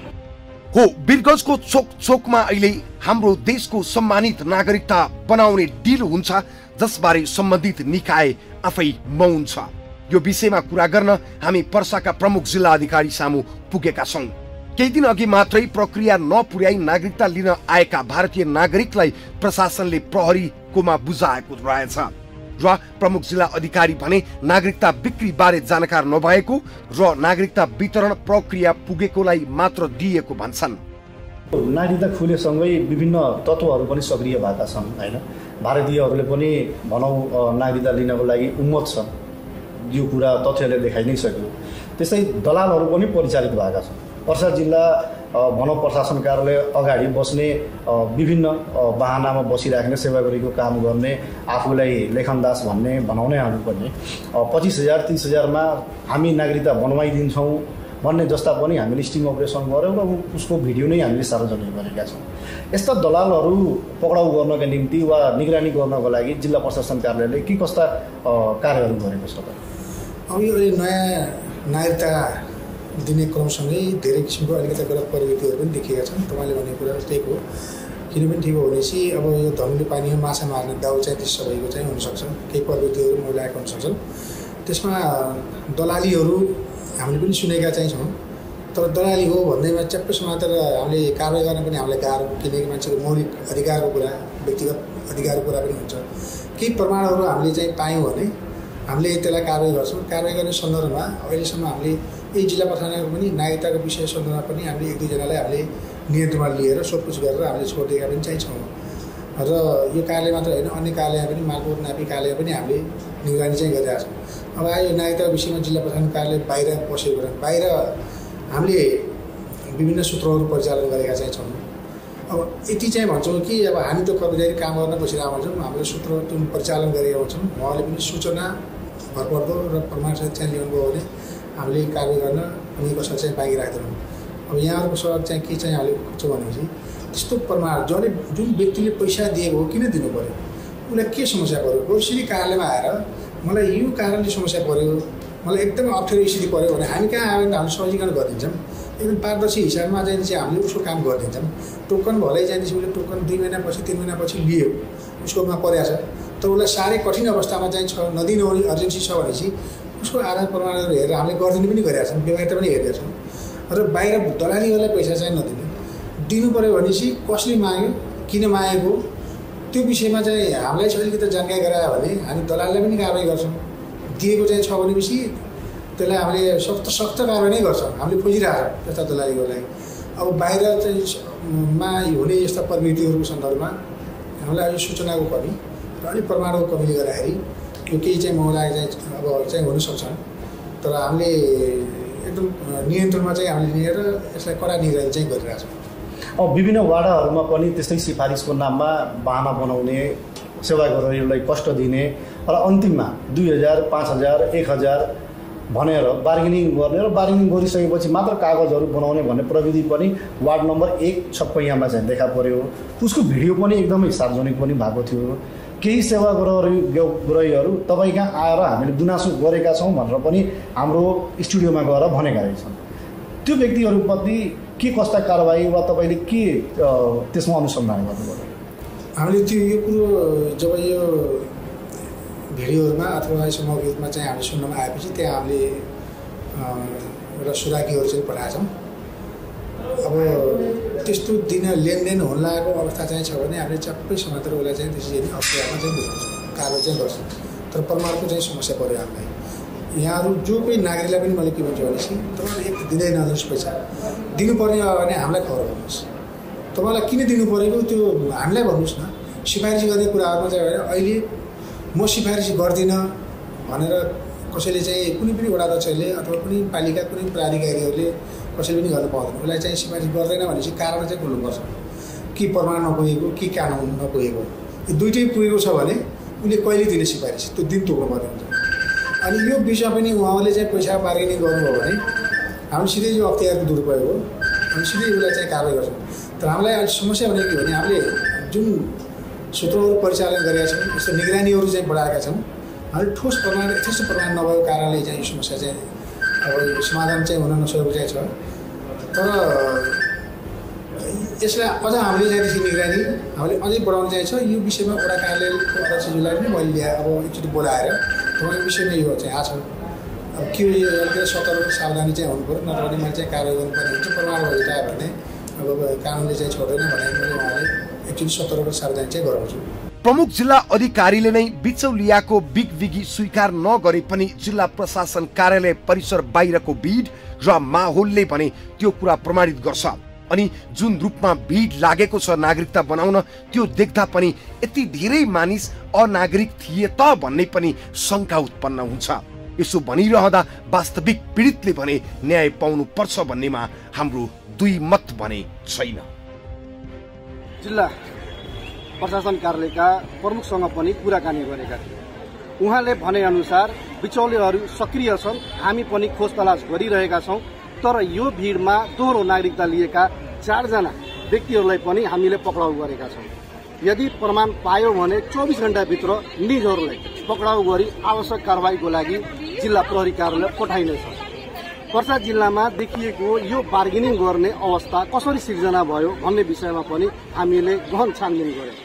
हो, वीरगञ्जको चोक चोकमा अहिले हाम्रो देशको सम्मानित नागरिकता बनाउने डिल हुन्छ, जसबारे सम्बन्धित निकाय आफै मौन छ। यो विषयमा कुरा गर्न हामी पर्साका प्रमुख जिल्ला अधिकारी सामु पुगेका छौं। केही दिन अघि मात्रै प्रक्रिया नपुर्याई नागरिकता लिन आएका भारतीय नागरिकलाई प्रशासनले प्रहरीकोमा बुझाएको रहेछ र प्रमुख जिल्ला अधिकारी भने नागरिकता बिक्री बारे जानकार नभएको र नागरिकता वितरण प्रक्रिया पुगेकोलाई मात्र दिएको भन्छन्। नागरिकता खुलेसँगै विभिन्न तत्त्वहरू पनि सक्रिय भएका छन् हैन। भारतीयहरूले पनि भनौँ नागरिकता लिनको लागि उन्मत्त छन्, यो कुरा तथ्यले देखाइ नै सक्यो। त्यसै दलालहरू पनि परिचालित भएका छन्। पर्सा जिल्ला भनौँ प्रशासन कार्यालय अगाडि बस्ने विभिन्न बाहनामा बसिराख्ने सेवागरीको काम गर्ने आफूलाई लेखनदास भन्ने बनाउनेहरू पनि पच्चिस हजार तिस हजारमा हामी नागरिकता बनवाइदिन्छौँ भन्ने जस्ता पनि हामीले स्टिङ अपरेसन गऱ्यौँ र उसको भिडियो नै हामीले सार्वजनिक गरेका छौँ। यस्ता दलालहरू पक्राउ गर्नका निम्ति वा निगरानी गर्नको लागि जिल्ला प्रशासन कार्यालयले के कस्ता कार्यहरू गरेको छ? अब यो नयाँ नागरिकता दिने क्रमसँगै धेरै किसिमको अलिकति गलत प्रवृत्तिहरू पनि देखिएका छन्। तपाईँले भनेको कुरा ठिक हो, किन पनि ठिक हो भनेपछि अब यो धनुले पानीमा माछा मार्ने दाउ चाहिँ त्यस्तो भएको चाहिँ हुनसक्छ, केही प्रवृत्तिहरू महिलाएका हुनसक्छन्। त्यसमा दलालीहरू हामीले पनि सुनेका चाहिँ छौँ, तर दलाली हो भन्दैमा च्याप्पै समातेर हामीले कारवाही गर्न पनि हामीलाई गाह्रो, किनकि मान्छेको मौलिक अधिकारको कुरा, व्यक्तिगत अधिकारको कुरा पनि हुन्छ। केही प्रमाणहरू हामीले चाहिँ पायौँ भने हामीले त्यसलाई कारवाही गर्छौँ। कारवाही गर्ने सन्दर्भमा अहिलेसम्म हामीले यही जिल्ला प्रशासनको पनि नागरिकताको विषय सन्दर्भमा पनि हामीले एक दुईजनालाई हामीले नियन्त्रणमा लिएर सोधपुछ गरेर हामीले छोडिदिएका पनि चाहिँ छौँ। र यो कार्यालय मात्र होइन, अन्य कार्यालय पनि मालपोत नापी कार्यालय पनि हामीले निगरानी चाहिँ गरिरहेका छौँ। अब यो नागरिकताको विषयमा जिल्ला प्रशासन कार्यालय बाहिर बसेको कुरा, बाहिर हामीले विभिन्न सूत्रहरू परिचालन गरेका चाहिँ छौँ। अब यति चाहिँ भन्छौँ कि अब हामी त कर्मचारी काम गर्न बसिरहेको हुन्छौँ, हाम्रो सूत्र परिचालन गरेका हुन्छौँ। उहाँले पनि सूचना भरपर्दो र प्रमाणसहित चाहिँ ल्याउनुभयो भने हामीले कारवाही गर्न कुनै कसरी चाहिँ बाँकी राख्दैनौँ। अब यहाँहरूको सवाल चाहिँ के चाहिँ हामीले खोज्छौँ भनेपछि त्यस्तो प्रमाण जसले जुन व्यक्तिले पैसा दिएको हो किन दिनु पऱ्यो, उसलाई के समस्या पऱ्यो, कसरी कार्यालयमा आएर मलाई यो कारणले समस्या पऱ्यो, मलाई एकदमै अप्ठ्यारो स्थिति पऱ्यो भने हामी कहाँ आयो भने हामीले सहजीकरण गरिदिन्छौँ। एकदम पारदर्शी हिसाबमा चाहिँ चाहिँ हामीले उसको काम गरिदिन्छौँ। टोकन भलै चाहिँ उसले टोकन दुई महिनापछि तिन महिनापछि लियो, उसकोमा परेको छ, तर उसलाई साह्रै कठिन अवस्थामा चाहिँ छ, नदिनु अर्जेन्सी छ भनेपछि उसको आधार प्रमाणहरू हेरेर हामीले गरिदिनु पनि गरेका छौँ, व्यवहारिता पनि हेरेका छौँ। र बाहिर दलालीहरूलाई पैसा चाहिँ नदिनु, दिनु पऱ्यो भनेपछि कसले माग्यो, किन मागेको, त्यो विषयमा चाहिँ हामीलाई चाहिँ अलिकति जानकारी गरायो भने हामी दलाललाई पनि कारवाही गर्छौँ। दिएको चाहिँ छ भनेपछि त्यसलाई हामीले सख्त सख्त कारवाही नै गर्छौँ। हामीले खोजिरहेको छौँ त्यस्ता दलालीको लागि। अब बाहिर चाहिँ मा हुने यस्ता प्रवृत्तिहरूको सन्दर्भमा हामीलाई यो सूचनाको कमी र अलिक प्रमाणको कमीले गर्दाखेरि यो केही चाहिँ महिला चाहिँ अब चाहिँ हुनसक्छ, तर हामीले एकदम नियन्त्रणमा चाहिँ हामीले लिएर यसलाई कडा निगरानी चाहिँ गरिरहेको छौँ। अब विभिन्न वाडाहरूमा पनि त्यस्तै सिफारिसको नाममा बाहना बनाउने, सेवाग्राहीहरूलाई कष्ट दिने र अन्तिममा दुई हजार पाँच हजार एक हजार भनेर बार्गेनिङ गर्ने र बार्गेनिङ गरिसकेपछि मात्र कागजहरू बनाउने भन्ने प्रविधि पनि वार्ड नम्बर एक छप्पैयामा चाहिँ देखा पर्यो। उसको भिडियो पनि एकदमै सार्वजनिक पनि भएको थियो। केही सेवाग्राहीहरू तपाईँ कहाँ आएर हामीले गुनासो गरेका छौँ भनेर पनि हाम्रो स्टुडियोमा गएर भनेका रहेछन्। त्यो व्यक्तिहरूप्रति के कस्ता कारवाही वा तपाईँले के त्यसमा अनुसन्धान गर्नुभयो? हामीले त्यो यो कुरो जब यो भिडियोहरूमा अथवा यसो मौखिकमा चाहिँ हामीले सुन्नमा आएपछि त्यहाँ हामीले एउटा सुराकीहरू चाहिँ पठाएका छौँ। अब त्यस्तो दिन लेनदेन हुन लागेको अवस्था चाहिँ छ भने हामीले चप्पै समातेर उसलाई चाहिँ त्यसरी अप्ठ्यारोमा चाहिँ बुझाउँछौँ, कारवाही चाहिँ गर्छौँ। तर प्रमाणको चाहिँ समस्या पऱ्यो हामीलाई। यहाँहरू जो कोही नागरिकलाई पनि मैले के भन्छु भनेपछि तपाईँले एक दिँदै नदिनुहोस् पैसा, दिनुपर्ने हो भने हामीलाई खबर गर्नुहोस्। तपाईँलाई किन दिनु परेको त्यो हामीलाई भन्नुहोस् न। सिफारिस गर्ने कुराहरूमा चाहिँ अहिले म सिफारिस गर्दिनँ भनेर कसैले चाहिँ कुनै पनि वडा अध्यक्षले अथवा कुनै पालिका कुनै प्राधिकारीहरूले कसैले पनि गर्न पाउँदैन। उसलाई चाहिँ सिफारिस गर्दैन भनेपछि कारण चाहिँ खोल्नुपर्छ, कि प्रमाण नपुगेको कि कानुन नपुगेको। यो दुइटै पुगेको छ भने उसले कहिले दिने सिफारिस त्यो दिन तोक्नु पर्ने हुन्छ। अनि यो विषय पनि उहाँले चाहिँ पैसा बार्गेनिङ गर्नुभयो भने हामी सिधै यो अख्तियारको दुरुपयोग हो, हामी सिधै उसलाई चाहिँ कारवाही गर्छौँ। तर हामीलाई अहिले समस्या भनेको के भने हामीले जुन सूत्रहरू परिचालन गरेका छौँ, यस्तो निगरानीहरू चाहिँ बढाएका छौँ, हामीले ठोस प्रमाण यथेष्ट प्रमाण नभएको कारणले चाहिँ यो समस्या चाहिँ अब समाधान चाहिँ हुन नसकेको चाहिँ छ। तर यसलाई अझ हामीले चाहिँ त्यसरी निगरानी हामीले अझै बढाउनु चाहिँ छ। यो विषयमा वडा कार्यालयको अध्यक्षज्यूलाई पनि मैले ल्याए अब एकचोटि बोलाएर तपाईँको विषयमा यो चाहिँ आएको छ। अब के यो अलिकति सतर्क सावधानी चाहिँ हुनु पऱ्यो, नत्र भने मैले चाहिँ कारवाही गर्नुपर्ने हुन्छ। प्रमाण भेटायो भने अब कानुनले चाहिँ छोड्दैन भने मैले उहाँलाई एकचोटि सतर्क सावधानी चाहिँ गराउँछु। प्रमुख जिल्ला अधिकारीले नै बिचौलियाको बिगबिगी स्वीकार नगरे पनि जिल्ला प्रशासन कार्यालय परिसर बाहिरको भिड र माहौलले भने त्यो कुरा प्रमाणित गर्छ। अनि जुन रूपमा भिड लागेको छ नागरिकता बनाउन, त्यो देख्दा पनि यति धेरै मानिस अनागरिक थिए त भन्ने पनि शङ्का उत्पन्न हुन्छ। यसो भनिरहँदा वास्तविक पीडितले भने न्याय पाउनु पर्छ भन्नेमा हाम्रो दुई मत भने छैन। जिल्ला प्रशासन कार्यालयका प्रमुखसँग पनि कुराकानी गरेका थिए। उहाँले भनेअनुसार बिचौलियाहरू सक्रिय छन्, हामी पनि खोज तलास गरिरहेका छौँ। तर यो भिडमा दोहोरो नागरिकता लिएका चारजना व्यक्तिहरूलाई पनि हामीले पक्राउ गरेका छौँ। यदि प्रमाण पायो भने चौबिस घण्टाभित्र निजहरूलाई पक्राउ गरी आवश्यक कारवाहीको लागि जिल्ला प्रहरी कार्यालय पठाइनेछ। पर्सा जिल्लामा देखिएको यो बार्गेनिङ गर्ने अवस्था कसरी सिर्जना भयो भन्ने विषयमा पनि हामीले गहन छानबिन गर्यौं।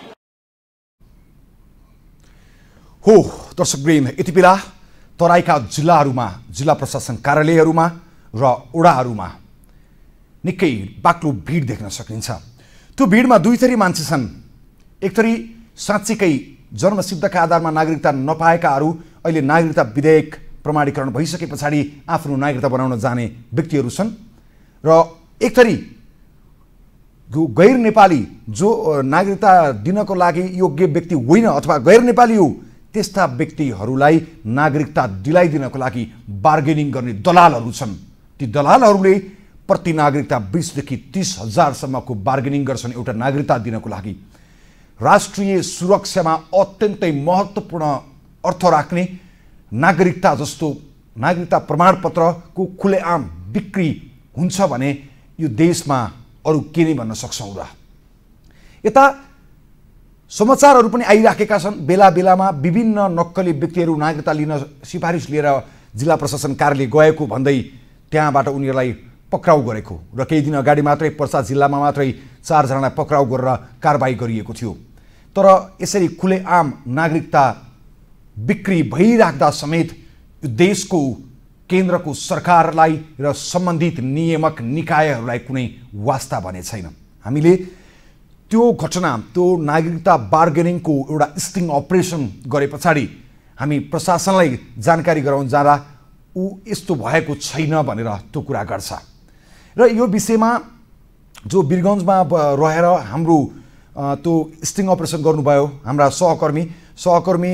हो दर्शकवृन्द, यति बेला तराईका जिल्लाहरूमा जिल्ला प्रशासन कार्यालयहरूमा र ओडाहरूमा निकै बाक्लो भिड देख्न सकिन्छ। त्यो भिडमा दुई थरी मान्छे छन्। एक थरी साँच्चीकै जन्मसिद्धका आधारमा नागरिकता नपाएकाहरू अहिले नागरिकता विधेयक प्रमाणीकरण भइसके पछाडि आफ्नो नागरिकता बनाउन जाने व्यक्तिहरू छन् र एक थरी गैर नेपाली जो नागरिकता दिनको लागि योग्य व्यक्ति होइन अथवा गैर नेपाली हो त्यस्ता व्यक्तिहरूलाई नागरिकता दिलाइदिनको लागि बार्गेनिङ गर्ने दलालहरू छन्। ती दलालहरूले प्रति नागरिकता बीसदेखि तीस हजारसम्मको बार्गेनिङ गर्छन् एउटा नागरिकता दिनको लागि। राष्ट्रिय सुरक्षामा अत्यन्तै महत्त्वपूर्ण अर्थ राख्ने नागरिकता जस्तो नागरिकता प्रमाणपत्रको खुलेआम बिक्री हुन्छ भने यो देशमा अरू के नै भन्न सक्छौँ र। यता समाचारहरू पनि आइराखेका छन्। बेला बेलामा विभिन्न नक्कली व्यक्तिहरू नागरिकता लिन सिफारिस लिएर जिल्ला प्रशासन कार्यालय गएको भन्दै त्यहाँबाट उनीहरूलाई पक्राउ गरेको र केही दिन अगाडि मात्रै पर्सा जिल्लामा मात्रै चारजनालाई पक्राउ गरेर कारबाही गरिएको थियो। तर यसरी खुलेआम नागरिकता बिक्री भइराख्दा समेत देशको केन्द्रको सरकारलाई र सम्बन्धित नियामक निकायहरूलाई कुनै वास्ता भने छैन। हामीले त्यो घटना त्यो नागरिकता बार्गेनिङको एउटा स्टिङ अपरेसन गरे पछाडि हामी प्रशासनलाई जानकारी गराउन जाँदा ऊ यस्तो भएको छैन भनेर त्यो कुरा गर्छ। र यो विषयमा जो वीरगञ्जमा रहेर हाम्रो त्यो स्टिङ अपरेसन गर्नुभयो हाम्रा सहकर्मी सहकर्मी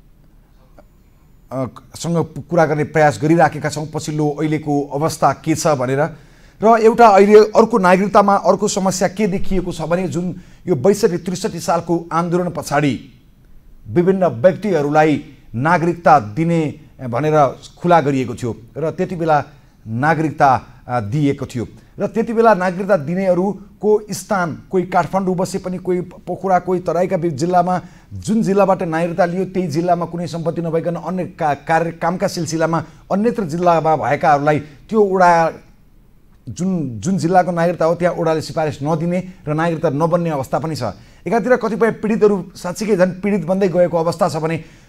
सँग कुरा गर्ने प्रयास गरिराखेका छौँ पछिल्लो अहिलेको अवस्था के छ भनेर। र एउटा अहिले अर्को नागरिकतामा अर्को समस्या के देखिएको छ भने जुन यो बैसठी त्रिसठी सालको आन्दोलन पछाडि विभिन्न व्यक्तिहरूलाई नागरिकता दिने भनेर खुला गरिएको थियो र त्यति बेला नागरिकता दिएको थियो र त्यति बेला नागरिकता दिनेहरूको स्थान कोही काठमाडौँ बसे पनि कोही पोखरा कोही तराईका जिल्लामा जुन जिल्लाबाट नागरिकता लियो त्यही जिल्लामा कुनै सम्पत्ति नभइकन अन्य का कार्य कामका सिलसिलामा अन्यत्र जिल्लामा भएकाहरूलाई त्यो वडा जुन जुन जिल्लाको नागरिकता हो त्यहाँ वडाले सिफारिस नदिने र नागरिकता नबन्ने अवस्था पनि छ। एकातिर कतिपय पीडितहरू साँच्चीकै झन् पीडित बन्दै गएको अवस्था छ भने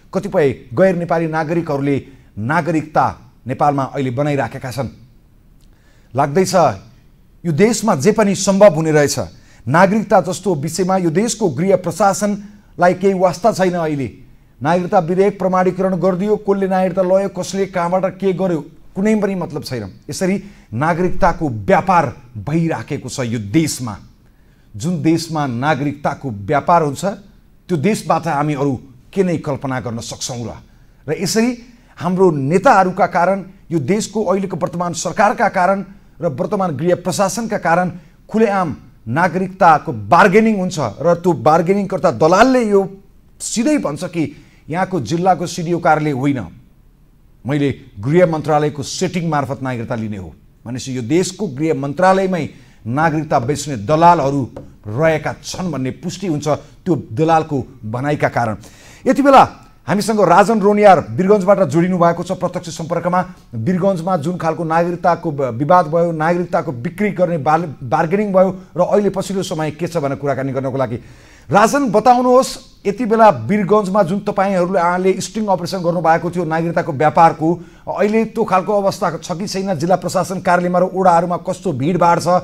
कतिपय गैर नेपाली नागरिकहरूले नागरिकता नेपालमा अहिले बनाइराखेका छन्। लाग्दैछ यो देशमा जे पनि सम्भव हुने रहेछ। नागरिकता जस्तो विषयमा यो देशको गृह प्रशासनलाई केही वास्ता छैन। अहिले नागरिकता विधेयक प्रमाणीकरण गरिदियो, कसले नागरिकता लयो, कसले कहाँबाट के गर्यो, कुनै पनि मतलब छैन। यसरी नागरिकताको व्यापार भइराखेको छ यो देशमा। जुन देशमा नागरिकताको व्यापार हुन्छ त्यो देशबाट हामी अरू के नै कल्पना गर्न सक्छौँ र र यसरी हाम्रो नेताहरूका कारण, यो देशको अहिलेको वर्तमान सरकारका कारण र वर्तमान गृह प्रशासनका कारण खुलेआम नागरिकताको बार्गेनिङ हुन्छ र त्यो बार्गेनिङकर्ता दलालले यो सिधै भन्छ कि यहाँको जिल्लाको सिडिओ कार्यालय होइन, मैले गृह मन्त्रालयको सेटिङ मार्फत नागरिकता लिने हो भनेपछि यो देशको गृह मन्त्रालयमै नागरिकता बेच्ने दलालहरू रहेका छन् भन्ने पुष्टि हुन्छ त्यो दलालको भनाइका कारण। यति बेला हामीसँग राजन रोनियार वीरगञ्जबाट जोडिनु भएको छ प्रत्यक्ष सम्पर्कमा। वीरगञ्जमा जुन खालको नागरिकताको विवाद भयो, नागरिकताको बिक्री गर्ने बार्गेनिङ भयो र अहिले पछिल्लो समय के छ भनेर कुराकानी गर्नको लागि राजन बताउनुहोस्, यति बेला वीरगञ्जमा जुन तपाईँहरूले स्टिङ अपरेसन गर्नुभएको थियो नागरिकताको व्यापारको, अहिले त्यो खालको अवस्था छ कि छैन? जिल्ला प्रशासन कार्यालयमा र ओडाहरूमा कस्तो भिडभाड छ?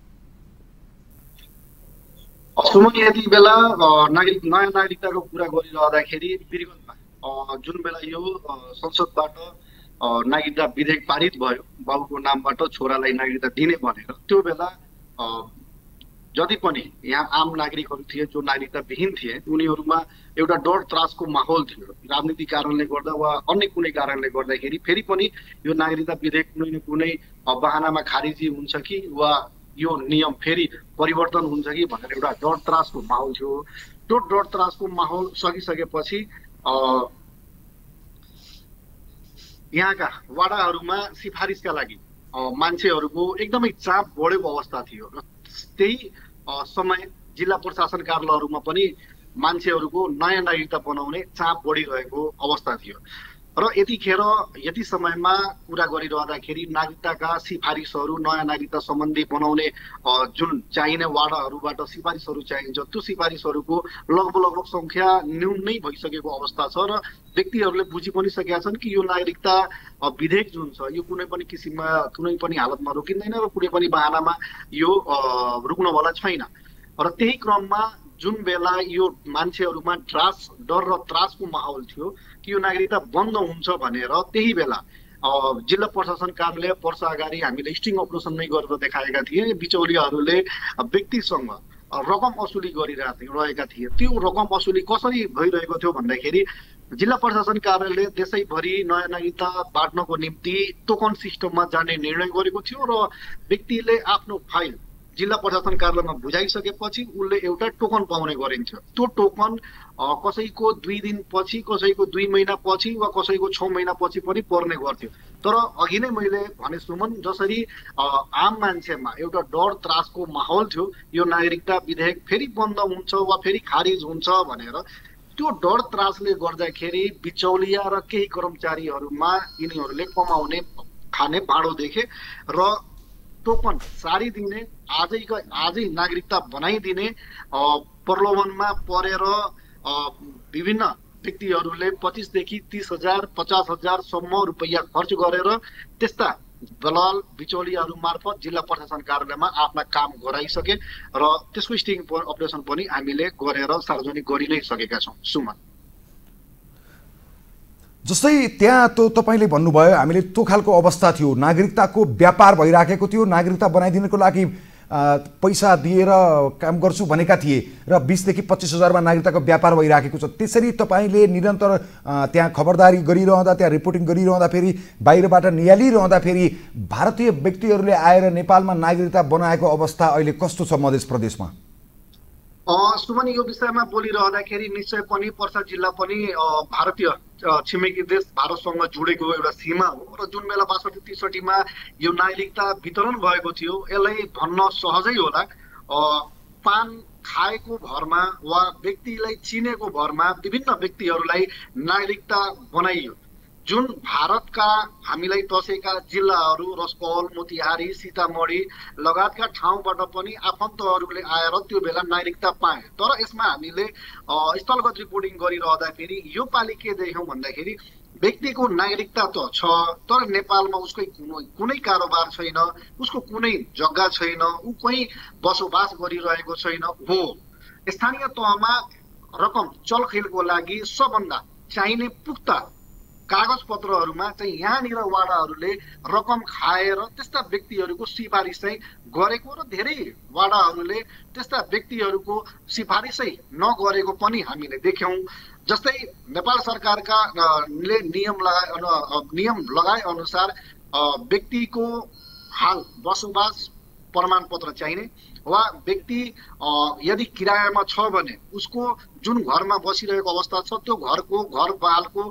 सुमन, यति बेला नागरिक नयाँ नागरिकताको कुरा गरिरहँदाखेरि वीरगञ्जमा जुन बेला यो संसदबाट नागरिकता विधेयक पारित भयो बाबुको नामबाट छोरालाई नागरिकता दिने भनेर, त्यो बेला जति पनि यहाँ आम नागरिकहरू थिए जो नागरिकता विहीन थिए उनीहरूमा एउटा डर त्रासको माहौल थियो। राजनीतिक कारणले गर्दा वा अन्य कुनै कारणले गर्दाखेरि फेरि पनि यो नागरिकता विधेयक कुनै न कुनै बहानामा खारिजी हुन्छ कि वा यो नियम फेरि परिवर्तन हुन्छ कि भनेर एउटा डर त्रासको माहौल थियो। त्यो डर त्रासको माहौल सकिसकेपछि यहाँका वाडाहरूमा सिफारिसका लागि मान्छेहरूको एकदमै चाप बढेको अवस्था थियो र त्यही समय जिल्ला प्रशासन कार्यालयहरूमा पनि मान्छेहरूको नयाँ नागरिकता बनाउने चाप बढिरहेको अवस्था थियो र यतिखेर यति समयमा कुरा गरिरहँदाखेरि नागरिकताका सिफारिसहरू नयाँ नागरिकता सम्बन्धी बनाउने जुन चाहिने वाडाहरूबाट सिफारिसहरू चाहिन्छ त्यो सिफारिसहरूको लगभग लगभग सङ्ख्या न्यून नै भइसकेको अवस्था छ र व्यक्तिहरूले बुझि पनि सकेका छन् कि यो नागरिकता विधेयक जुन छ यो कुनै पनि किसिममा कुनै पनि हालतमा रोकिँदैन र कुनै पनि बहानामा यो रुक्नवाला छैन। र त्यही क्रममा जुन बेला यो मान्छेहरूमा त्रास डर र त्रासको माहौल थियो कि यो नागरिकता बन्द हुन्छ भनेर त्यही बेला जिल्ला प्रशासन कार्यालय वर्ष अगाडि हामीले स्टिङ अपरेसन नै गरेर देखाएका थिए। बिचौलियाहरूले व्यक्तिसँग रकम असुली गरिरहेका थिए। त्यो रकम असुली कसरी भइरहेको थियो भन्दाखेरि जिल्ला प्रशासन कार्यालयले देशैभरि नयाँ नागरिकता बाँड्नको निम्ति टोकन सिस्टममा जाने निर्णय गरेको थियो र व्यक्तिले आफ्नो फाइल जिल्ला प्रशासन कार्यालयमा बुझाइसकेपछि उसले एउटा टोकन पाउने गरिन्थ्यो। त्यो टोकन कसैको दुई दिन पछि, कसैको दुई महिना पछि वा कसैको छ महिना पछि पनि पर्ने गर्थ्यो। तर अघि नै मैले भने सुमन, जसरी आम मान्छेमा एउटा डर त्रासको माहौल थियो यो नागरिकता विधेयक फेरि बन्द हुन्छ वा फेरि खारिज हुन्छ भनेर, त्यो डर त्रासले गर्दाखेरि बिचौलिया र केही कर्मचारीहरूमा यिनीहरूले कमाउने खाने भाँडो देखे र टोकन सारिदिने, आजैको आजै नागरिकता बनाइदिने प्रलोभनमा परेर विभिन्न व्यक्तिहरूले पच्चिसदेखि तीस हजार पचास हजारसम्म रुपियाँ खर्च गरेर त्यस्ता दलाल बिचौलियाहरू मार्फत जिल्ला प्रशासन कार्यालयमा आफ्ना काम गराइसके र त्यसको स्टिङ अपरेसन पनि हामीले गरेर सार्वजनिक गरि नै सकेका छौँ। सुमन, जस्तै त्यहाँ त्यो तपाईँले भन्नुभयो हामीले त्यो खालको अवस्था थियो, नागरिकताको व्यापार भइराखेको थियो, नागरिकता बनाइदिनको लागि पैसा दिएर काम गर्छु भनेका थिए र बिसदेखि पच्चिस हजारमा नागरिकताको व्यापार भइराखेको छ। त्यसरी तपाईँले निरन्तर त्यहाँ खबरदारी गरिरहँदा, त्यहाँ रिपोर्टिङ गरिरहँदा फेरि बाहिरबाट नियालिरहँदाखेरि भारतीय व्यक्तिहरूले आएर नेपालमा नागरिकता बनाएको अवस्था अहिले कस्तो छ मध्य प्रदेशमा? सुमन, यो विषयमा बोलिरहँदाखेरि निश्चय पनि पर्सा जिल्ला पनि भारतीय छिमेकी देश भारतसँग जोडेको एउटा सीमा हो र जुन बेला बासठी त्रिसठीमा यो नागरिकता वितरण भएको थियो यसलाई भन्न सहजै होला, पान खाएको भरमा वा व्यक्तिलाई चिनेको भरमा विभिन्न व्यक्तिहरूलाई नागरिकता बनाइयो। जुन भारतका हामीलाई टसेका जिल्लाहरू रसकौल मोतिहारी सीतामढी लगायतका ठाउँबाट पनि आफन्तहरूले आएर त्यो बेला नागरिकता पाए। तर यसमा हामीले स्थलगत रिपोर्टिङ गरिरहँदाखेरि यो पालि के देख्यौँ भन्दाखेरि व्यक्तिको नागरिकता त छ, तर नेपालमा उसकै कुनै कुनै कारोबार छैन, उसको कुनै जग्गा छैन, ऊ कहीँ बसोबास गरिरहेको छैन। हो, स्थानीय तहमा रकम चलखेलको लागि सबभन्दा चाहिने पुख्ता कागज पत्रहरूमा चाहिँ यहाँनिर वाडाहरूले रकम खाएर त्यस्ता व्यक्तिहरूको सिफारिस चाहिँ गरेको र धेरै वाडाहरूले त्यस्ता व्यक्तिहरूको सिफारिसै नगरेको पनि हामीले देख्यौँ। जस्तै नेपाल सरकारका ले नियम लगाए नियम लगाए अनुसार व्यक्तिको हाल बसोबास प्रमाणपत्र चाहिने वा व्यक्ति यदि किरायामा छ भने उसको जुन घरमा बसिरहेको अवस्था छ त्यो घरको घरपालको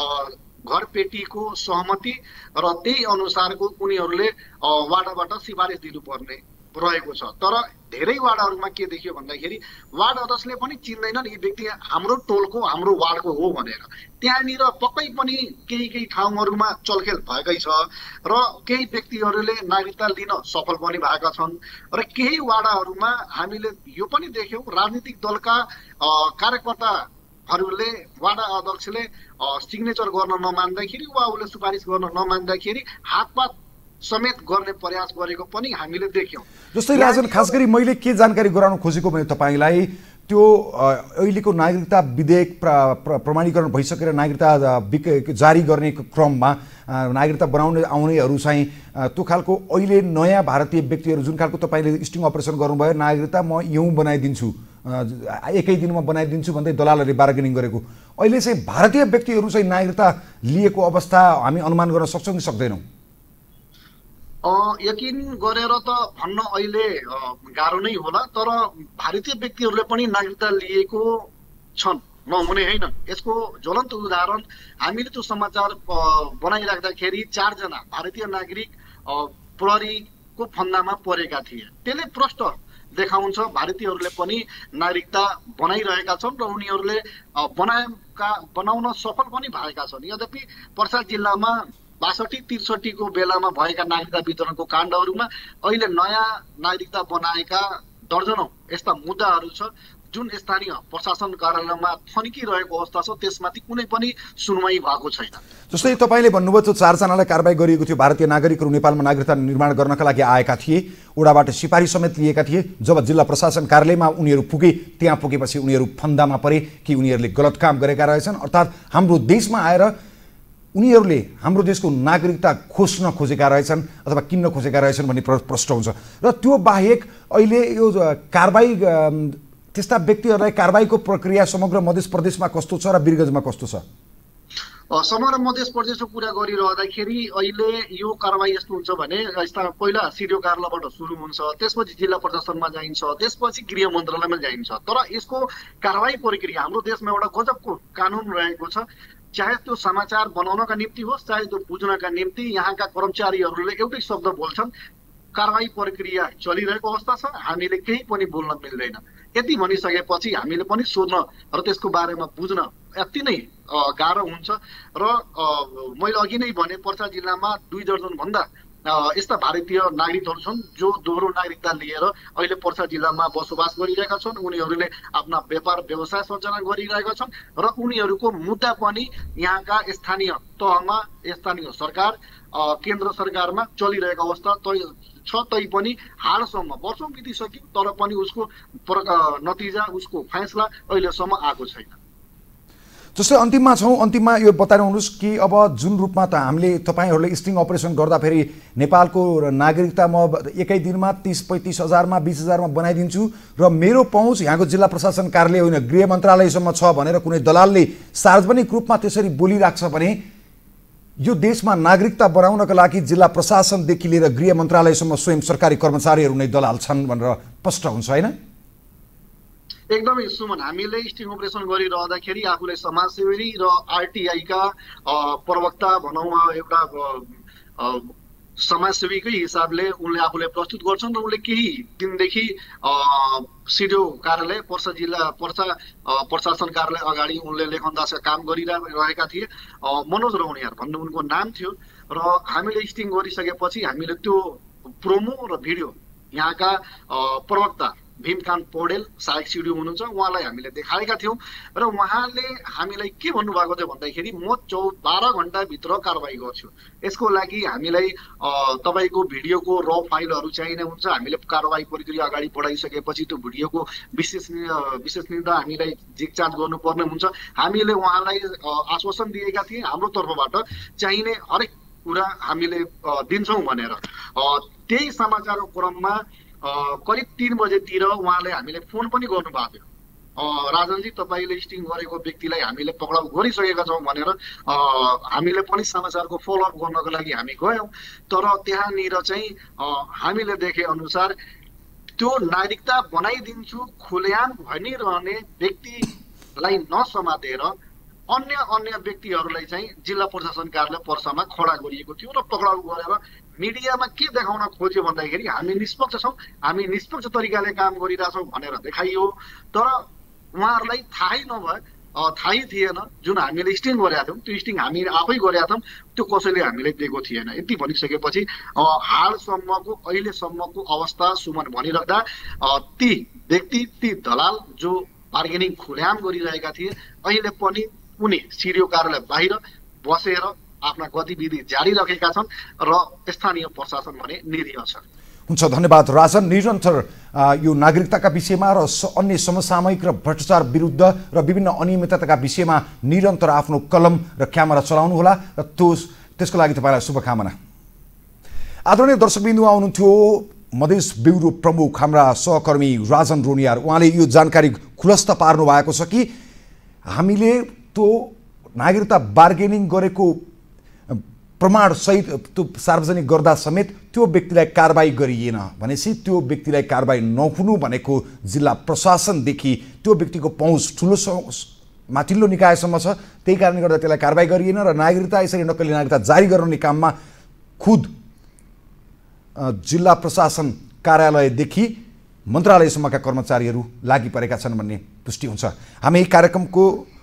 घर पेटीको सहमति र त्यही अनुसारको उनीहरूले वाडाबाट सिफारिस दिनुपर्ने रहेको छ। तर धेरै वाडाहरूमा के देखियो भन्दाखेरि वार्ड अध्यक्षले पनि चिन्दैनन् यी व्यक्ति हाम्रो टोलको हाम्रो वार्डको हो भनेर। त्यहाँनिर पक्कै पनि केही केही ठाउँहरूमा चलखेल भएकै छ र केही व्यक्तिहरूले नागरिकता लिन सफल पनि भएका छन् र केही वाडाहरूमा हामीले यो पनि देख्यौँ राजनीतिक दलका कार्यकर्ताहरूले वाडा अध्यक्षले सिग्नेचर गर्न नमान्दाखेरि वा उसले सुपारिस गर्न नमान्दाखेरि हातपात समेत गर्ने प्रयास गरेको पनि हामीले देख्यौँ। जस्तै राजन, खास गरी मैले के जानकारी गराउन खोजेको भने तपाईँलाई त्यो अहिलेको नागरिकता विधेयक प्र, प्र, प्रमाणीकरण भइसकेर नागरिकता जारी गर्ने क्रममा नागरिकता बनाउने आउनेहरू चाहिँ त्यो खालको अहिले नयाँ भारतीय व्यक्तिहरू जुन खालको तपाईँले स्टिङ अपरेसन गर्नुभयो, नागरिकता म यौँ बनाइदिन्छु, एकै दिनमा बनाइदिन्छु भन्दै दलालहरूले बार्गेनिङ गरेको, अहिले चाहिँ भारतीय व्यक्तिहरू चाहिँ नागरिकता लिएको अवस्था हामी अनुमान गर्न सक्छौँ कि सक्दैनौँ? यकिन गरेर त भन्न अहिले गाह्रो नै होला, तर भारतीय व्यक्तिहरूले पनि नागरिकता लिएको छन्, नहुने होइन। यसको ज्वलन्त उदाहरण हामीले त्यो समाचार बनाइराख्दाखेरि चारजना भारतीय नागरिक प्रहरीको फन्दामा परेका थिए। त्यसले प्रष्ट देखाउँछ भारतीयहरूले पनि नागरिकता बनाइरहेका छन् र उनीहरूले बनाएका बनाउन सफल पनि भएका छन्। यद्यपि पर्सा जिल्लामा बासठी त्रिसठीको बेलामा भएका नागरिकता वितरणको काण्डहरूमा अहिले नयाँ नागरिकता बनाएका दर्जनौं यस्ता मुद्दाहरू छ जुन स्थानीय प्रशासन कार्यालयमा थन्किरहेको अवस्था छ, त्यसमाथि कुनै पनि सुनवाई भएको छैन। जस्तै तपाईँले भन्नुभयो त्यो चारजनालाई कारबाही गरिएको थियो, भारतीय नागरिकहरू नेपालमा नागरिकता निर्माण गर्नका लागि आएका थिए, ओडाबाट सिफारिस समेत लिएका थिए। जब जिल्ला प्रशासन कार्यालयमा उनीहरू पुगे, त्यहाँ पुगेपछि उनीहरू फन्दामा परे कि उनीहरूले गलत काम गरेका रहेछन्, अर्थात् हाम्रो देशमा आएर उनीहरूले हाम्रो देशको नागरिकता खोज्न खोजेका रहेछन् अथवा किन्न खोजेका रहेछन् भन्ने प्रश्न हुन्छ। र त्यो बाहेक अहिले यो कारबाही त्यस्ता व्यक्तिहरूलाई कारबाहीको प्रक्रिया समग्र मध्य प्रदेशमा कस्तो छ र वीरगञ्जमा कस्तो छ? समग्र मध्य प्रदेशको कुरा गरिरहँदाखेरि अहिले यो कारबाही यस्तो हुन्छ भने पहिला सिडिओ कार्यालयबाट सुरु हुन्छ, त्यसपछि जिल्ला प्रशासनमा जाइन्छ, त्यसपछि गृह मन्त्रालयमा जाइन्छ। तर यसको कारबाही प्रक्रिया हाम्रो देशमा एउटा गजबको कानुन रहेको छ। चाहे त्यो समाचार बनाउनका निम्ति होस्, चाहे त्यो बुझ्नका निम्ति यहाँका कर्मचारीहरूले एउटै शब्द बोल्छन्, कारबाही प्रक्रिया चलिरहेको अवस्था छ, हामीले केही पनि बोल्न मिल्दैन। यति भनिसकेपछि हामीले पनि सोध्न र त्यसको बारेमा बुझ्न यति नै गाह्रो हुन्छ। र मैले अघि नै भने पर्सा जिल्लामा दुई दर्जन भन्दा यस्ता भारतीय नागरिकहरू छन् जो दोहोरो नागरिकता लिएर अहिले पर्सा जिल्लामा बसोबास गरिरहेका छन्। उनीहरूले आफ्ना व्यापार व्यवसाय सञ्चालन गरिरहेका छन् र उनीहरूको मुद्दा पनि यहाँका स्थानीय तहमा, स्थानीय सरकार, केन्द्र सरकारमा चलिरहेको अवस्था छ। तै पनि हालसम्म वर्षौं बितिसक्यो, तर पनि उसको नतिजा, उसको फैसला अहिलेसम्म आएको छैन। जस्तै अन्तिममा छौँ, अन्तिममा यो बताउनुहोस् कि अब जुन रूपमा त हामीले तपाईँहरूले स्टिङ अपरेसन गर्दाखेरि नेपालको नागरिकता म एकै दिनमा तीस पैँतिस हजारमा बिस हजारमा बनाइदिन्छु र मेरो पहुँच यहाँको जिल्ला प्रशासन कार्यालय होइन गृह मन्त्रालयसम्म छ भनेर कुनै दलालले सार्वजनिक रूपमा त्यसरी बोलिराख्छ भने यो देशमा नागरिकता बनाउनका लागि जिल्ला प्रशासनदेखि लिएर गृह मन्त्रालयसम्म स्वयं सरकारी कर्मचारीहरू नै दलाल छन् भनेर स्पष्ट हुन्छ, होइन? एकदमै सुमन, हामीले स्टिङ अपरेसन गरिरहँदाखेरि आफूलाई समाजसेवी र आरटिआई का प्रवक्ता भनौँ एउटा समाजसेवीकै हिसाबले उनले आफूले प्रस्तुत गर्छन् र उनले केही दिनदेखि सिडिओ कार्यालय पर्सा जिल्ला पर्सा प्रशासन कार्यालय अगाडि उनले लेखनदासका काम गरिरहेका थिए। मनोज रौनियार भन्ने उनको नाम थियो र हामीले स्टिङ गरिसकेपछि हामीले त्यो प्रोमो र भिडियो यहाँका प्रवक्ता भीमकान्त पौडेल सहायक सिडिओ हुनुहुन्छ, उहाँलाई हामीले देखाएका थियौँ र उहाँले हामीलाई के भन्नुभएको थियो भन्दाखेरि म चौ बाह्र घन्टाभित्र कारवाही गर्छु, यसको लागि हामीलाई तपाईँको भिडियोको र फाइलहरू चाहिने हुन्छ, हामीले कारवाही प्रक्रिया अगाडि बढाइसकेपछि त्यो भिडियोको विश्वसनीय विश्वसनीयता हामीलाई जिकचाच गर्नुपर्ने हुन्छ। हामीले उहाँलाई आश्वासन दिएका थियौँ हाम्रो तर्फबाट चाहिने हरेक कुरा हामीले दिन्छौँ भनेर। त्यही समाचारको क्रममा करिब तीन बजेतिर उहाँले हामीले फोन पनि गर्नुभएको थियो, राजनजी तपाईँले स्टिङ गरेको व्यक्तिलाई हामीले पक्राउ गरिसकेका छौँ भनेर। हामीले पनि समाचारको फलोअप गर्नको लागि हामी गयौँ, तर त्यहाँनिर चाहिँ हामीले देखे अनुसार त्यो नागरिकता बनाइदिन्छु खुलेआम भनिरहने व्यक्तिलाई नसमातेर अन्य अन्य व्यक्तिहरूलाई चाहिँ जिल्ला प्रशासन कार्यालय पर्सामा खडा गरिएको थियो र पक्राउ गरेर मिडियामा के देखाउन खोज्यो भन्दाखेरि हामी निष्पक्ष छौँ, हामी निष्पक्ष तरिकाले काम गरिरहेछौँ भनेर देखाइयो। तर उहाँहरूलाई थाहै नभए थाहै थिएन जुन हामीले स्टिङ गरेका थियौँ त्यो स्टिङ हामी आफै गरेका थियौँ, त्यो कसैले हामीलाई दिएको थिएन। यति भनिसकेपछि हालसम्मको अहिलेसम्मको अवस्था सुमन भनिराख्दा ती व्यक्ति ती दलाल जो बार्गेनिङ खुलेआम गरिरहेका थिए अहिले पनि उनी सिडिओ कार्यालय बाहिर बसेर आफ्ना गतिविधि जारी राखेका छन् र स्थानीय प्रशासन भने निरीह छ। हुन्छ, धन्यवाद राजन। निरन्तर यो नागरिकताका विषयमा र अन्य समसामयिक र भ्रष्टाचार विरुद्ध र विभिन्न अनियमितताका विषयमा निरन्तर आफ्नो कलम र क्यामेरा चलाउनुहोला र त्यो त्यसको लागि तपाईँलाई शुभकामना। आदरणीय दर्शकबिन्दु, आउनुहुन्थ्यो मधेस ब्युरो प्रमुख हाम्रा सहकर्मी राजन रोनियार। उहाँले यो जानकारी खुलस्त पार्नु भएको छ कि हामीले त्यो नागरिकता बार्गेनिङ गरेको प्रमाणसहित त्यो सार्वजनिक गर्दा समेत त्यो व्यक्तिलाई कारबाही गरिएन भनेपछि त्यो व्यक्तिलाई कारबाही नहुनु भनेको जिल्ला प्रशासनदेखि त्यो व्यक्तिको पहुँच ठुलो माथिल्लो निकायसम्म छ। त्यही कारणले गर्दा त्यसलाई कारबाही गरिएन र नागरिकता यसरी नक्कली नागरिकता जारी गराउने काममा खुद जिल्ला प्रशासन कार्यालयदेखि मन्त्रालयसम्मका कर्मचारीहरू लागि परेका छन् भन्ने पुष्टि हुन्छ। हामी कार्यक्रमको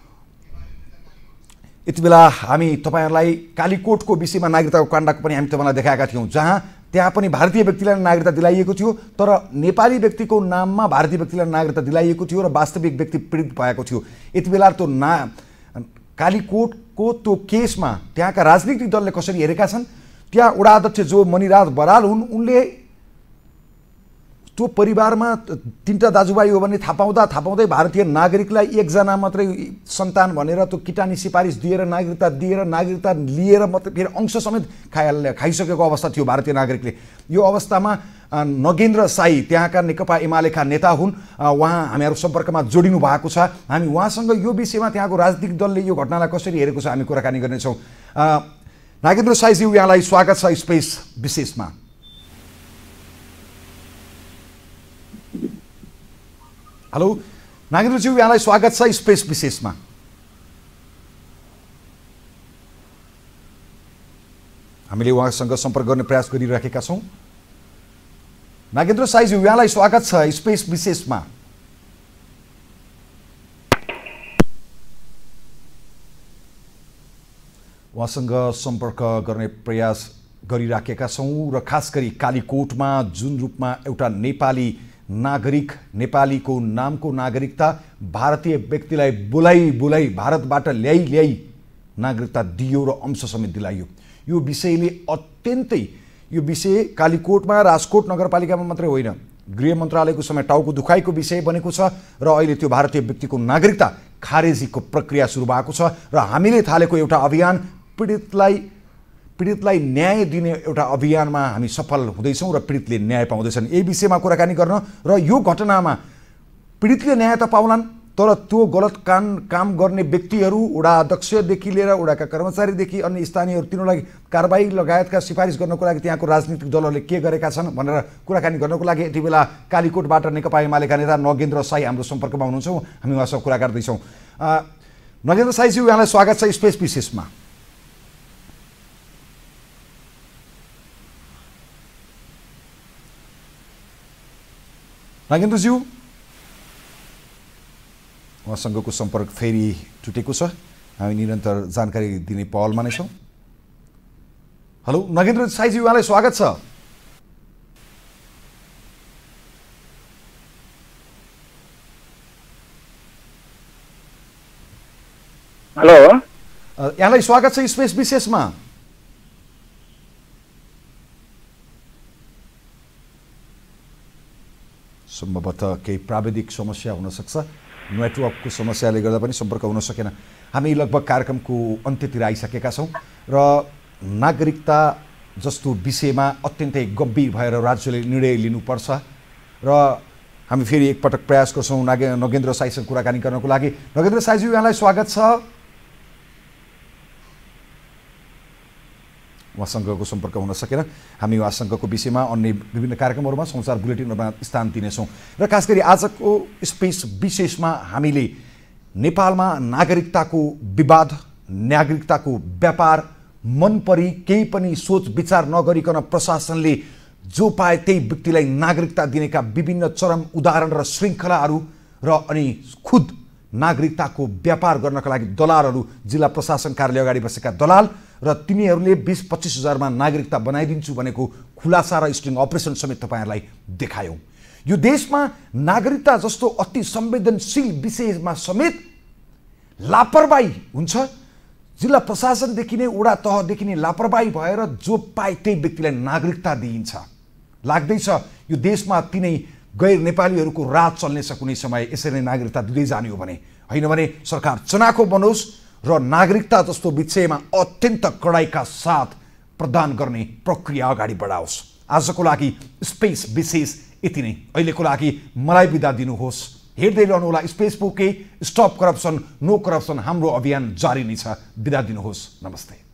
यति बेला हामी तपाईँहरूलाई कालीकोटको विषयमा नागरिकताको काण्डको पनि हामी तपाईँलाई देखाएका थियौँ, जहाँ त्यहाँ पनि भारतीय व्यक्तिलाई नागरिकता दिलाइएको थियो, तर नेपाली व्यक्तिको नाममा भारतीय व्यक्तिलाई नागरिकता दिलाइएको थियो र वास्तविक व्यक्ति पीडित भएको थियो। यति बेला त्यो ना कालीकोटको त्यो केसमा त्यहाँका राजनीतिक दलले कसरी हेरेका छन्, त्यहाँ वडा अध्यक्ष जो मणिराज बराल हुन् उनले त्यो परिवारमा तीनटा दाजुभाइ हो भने थाहा पाउँदा थाहा पाउँदै भारतीय नागरिकलाई एकजना मात्रै सन्तान भनेर त्यो किटानी सिफारिस दिएर नागरिकता दिएर नागरिकता लिएर मात्रै फेरि अंश समेत खाइ खाइसकेको अवस्था थियो भारतीय नागरिकले। यो अवस्थामा नगेन्द्र साई त्यहाँका नेकपा एमालेका नेता हुन्, उहाँ हामीहरू सम्पर्कमा जोडिनु भएको छ। हामी उहाँसँग यो विषयमा त्यहाँको राजनीतिक दलले यो घटनालाई कसरी हेरेको छ हामी कुराकानी गर्नेछौँ। नागेन्द्र साईज्यू, यहाँलाई स्वागत छ स्पेस विशेषमा। हेलो नागेन्द्रज्यू, यहाँलाई स्वागत छ स्पेस विशेषमा। हामीले उहाँसँग सम्पर्क गर्ने प्रयास गरिरहेका छौँ। नागेन्द्र साईज्यू, यहाँलाई स्वागत छ स्पेस विशेषमा। उहाँसँग सम्पर्क गर्ने प्रयास गरिराखेका छौँ र खास गरी कालीकोटमा जुन रूपमा एउटा नेपाली नागरिक नेपालीको नामको नागरिकता भारतीय व्यक्तिलाई बोलाइ बोलाइ भारतबाट ल्याइ ल्याइ नागरिकता दियो र अंश समेत दिलाइयो, यो विषयले अत्यन्तै यो विषय कालीकोटमा राजकोट नगरपालिकामा मात्रै होइन गृह मन्त्रालयको समय टाउको दुखाइको विषय बनेको छ र अहिले त्यो भारतीय व्यक्तिको नागरिकता खारेजीको प्रक्रिया सुरु भएको छ र हामीले थालेको एउटा अभियान पीडितलाई पीडितलाई न्याय दिने एउटा अभियानमा हामी सफल हुँदैछौँ र पीडितले न्याय पाउँदैछन्। यही विषयमा कुराकानी गर्न र यो घटनामा पीडितले न्याय त पाउलान् तर त्यो गलत काम काम गर्ने व्यक्तिहरू वडा अध्यक्षदेखि लिएर वडाका कर्मचारीदेखि अन्य स्थानीयहरू तिनीहरूलाई कारबाही लगायतका सिफारिस गर्नको लागि त्यहाँको राजनीतिक दलहरूले के गरेका छन् भनेर कुराकानी गर्नको लागि यति बेला कालीकोटबाट नेकपा एमालेका नेता नगेन्द्र साई हाम्रो सम्पर्कमा हुनुहुन्छ। हामी उहाँसँग कुरा गर्दैछौँ। नगेन्द्र साईज्यू, यहाँलाई स्वागत छ स्पेस विशेषमा। नागेन्द्रज्यू उहाँसँगको सम्पर्क फेरि टुटेको छ। हामी निरन्तर जानकारी दिने पहलमा नै छौँ। हेलो नगेन्द्र साईजी, उहाँलाई स्वागत छ। हेलो, यहाँलाई स्वागत छ स्पेस विशेषमा। सम्भवतः केही प्राविधिक समस्या हुन सक्छ, नेटवर्कको समस्याले गर्दा पनि सम्पर्क हुन सकेन। हामी लगभग कार्यक्रमको अन्त्यतिर आइसकेका छौँ र नागरिकता जस्तो विषयमा अत्यन्तै गम्भीर भएर राज्यले निर्णय लिनुपर्छ र हामी फेरि एकपटक प्रयास गर्छौँ नागे नगेन्द्र साईसँग कुराकानी गर्नको लागि। नगेन्द्र साईजी, यहाँलाई स्वागत छ। उहाँसँगको सम्पर्क हुन सकेन। हामी उहाँसँगको विषयमा अन्य विभिन्न कार्यक्रमहरूमा समाचार बुलेटिनमा स्थान दिनेछौँ र खास गरी आजको स्पेस विशेषमा हामीले नेपालमा नागरिकताको विवाद, नागरिकताको व्यापार, मन परी केही पनि सोच विचार नगरिकन प्रशासनले जो पाए त्यही व्यक्तिलाई नागरिकता दिनेका विभिन्न चरम उदाहरण र श्रृङ्खलाहरू र अनि खुद नागरिकताको व्यापार गर्नका लागि दलालहरू, जिल्ला प्रशासन कार्यालय अगाडि बसेका दलाल र तिनीहरूले बिस पच्चिस हजारमा नागरिकता बनाइदिन्छु भनेको खुलासा र स्ट्रिङ अपरेसन समेत तपाईँहरूलाई देखायौँ। यो देशमा नागरिकता जस्तो अति संवेदनशील विषयमा समेत लापरवाही हुन्छ। जिल्ला प्रशासनदेखि नै वडा तहदेखि नै लापरवाही भएर जो पाए त्यही व्यक्तिलाई नागरिकता दिइन्छ। लाग्दैछ यो देशमा तिनै गैर नेपालीहरूको राज चल्नेछ कुनै समय यसरी नै नागरिकता दिँदै जाने हो भने। होइन भने सरकार चनाखो बनोस् र नागरिकता जस्तो विषयमा अत्यन्त कडाइका साथ प्रदान गर्ने प्रक्रिया अगाडि बढाओस्। आजको लागि स्पेस विशेष यति नै। अहिलेको लागि मलाई बिदा दिनुहोस्। हेर्दै रहनुहोला स्पेस बुके, स्टप करप्सन नो करप्सन, हाम्रो अभियान जारी नै छ। बिदा दिनुहोस्। नमस्ते।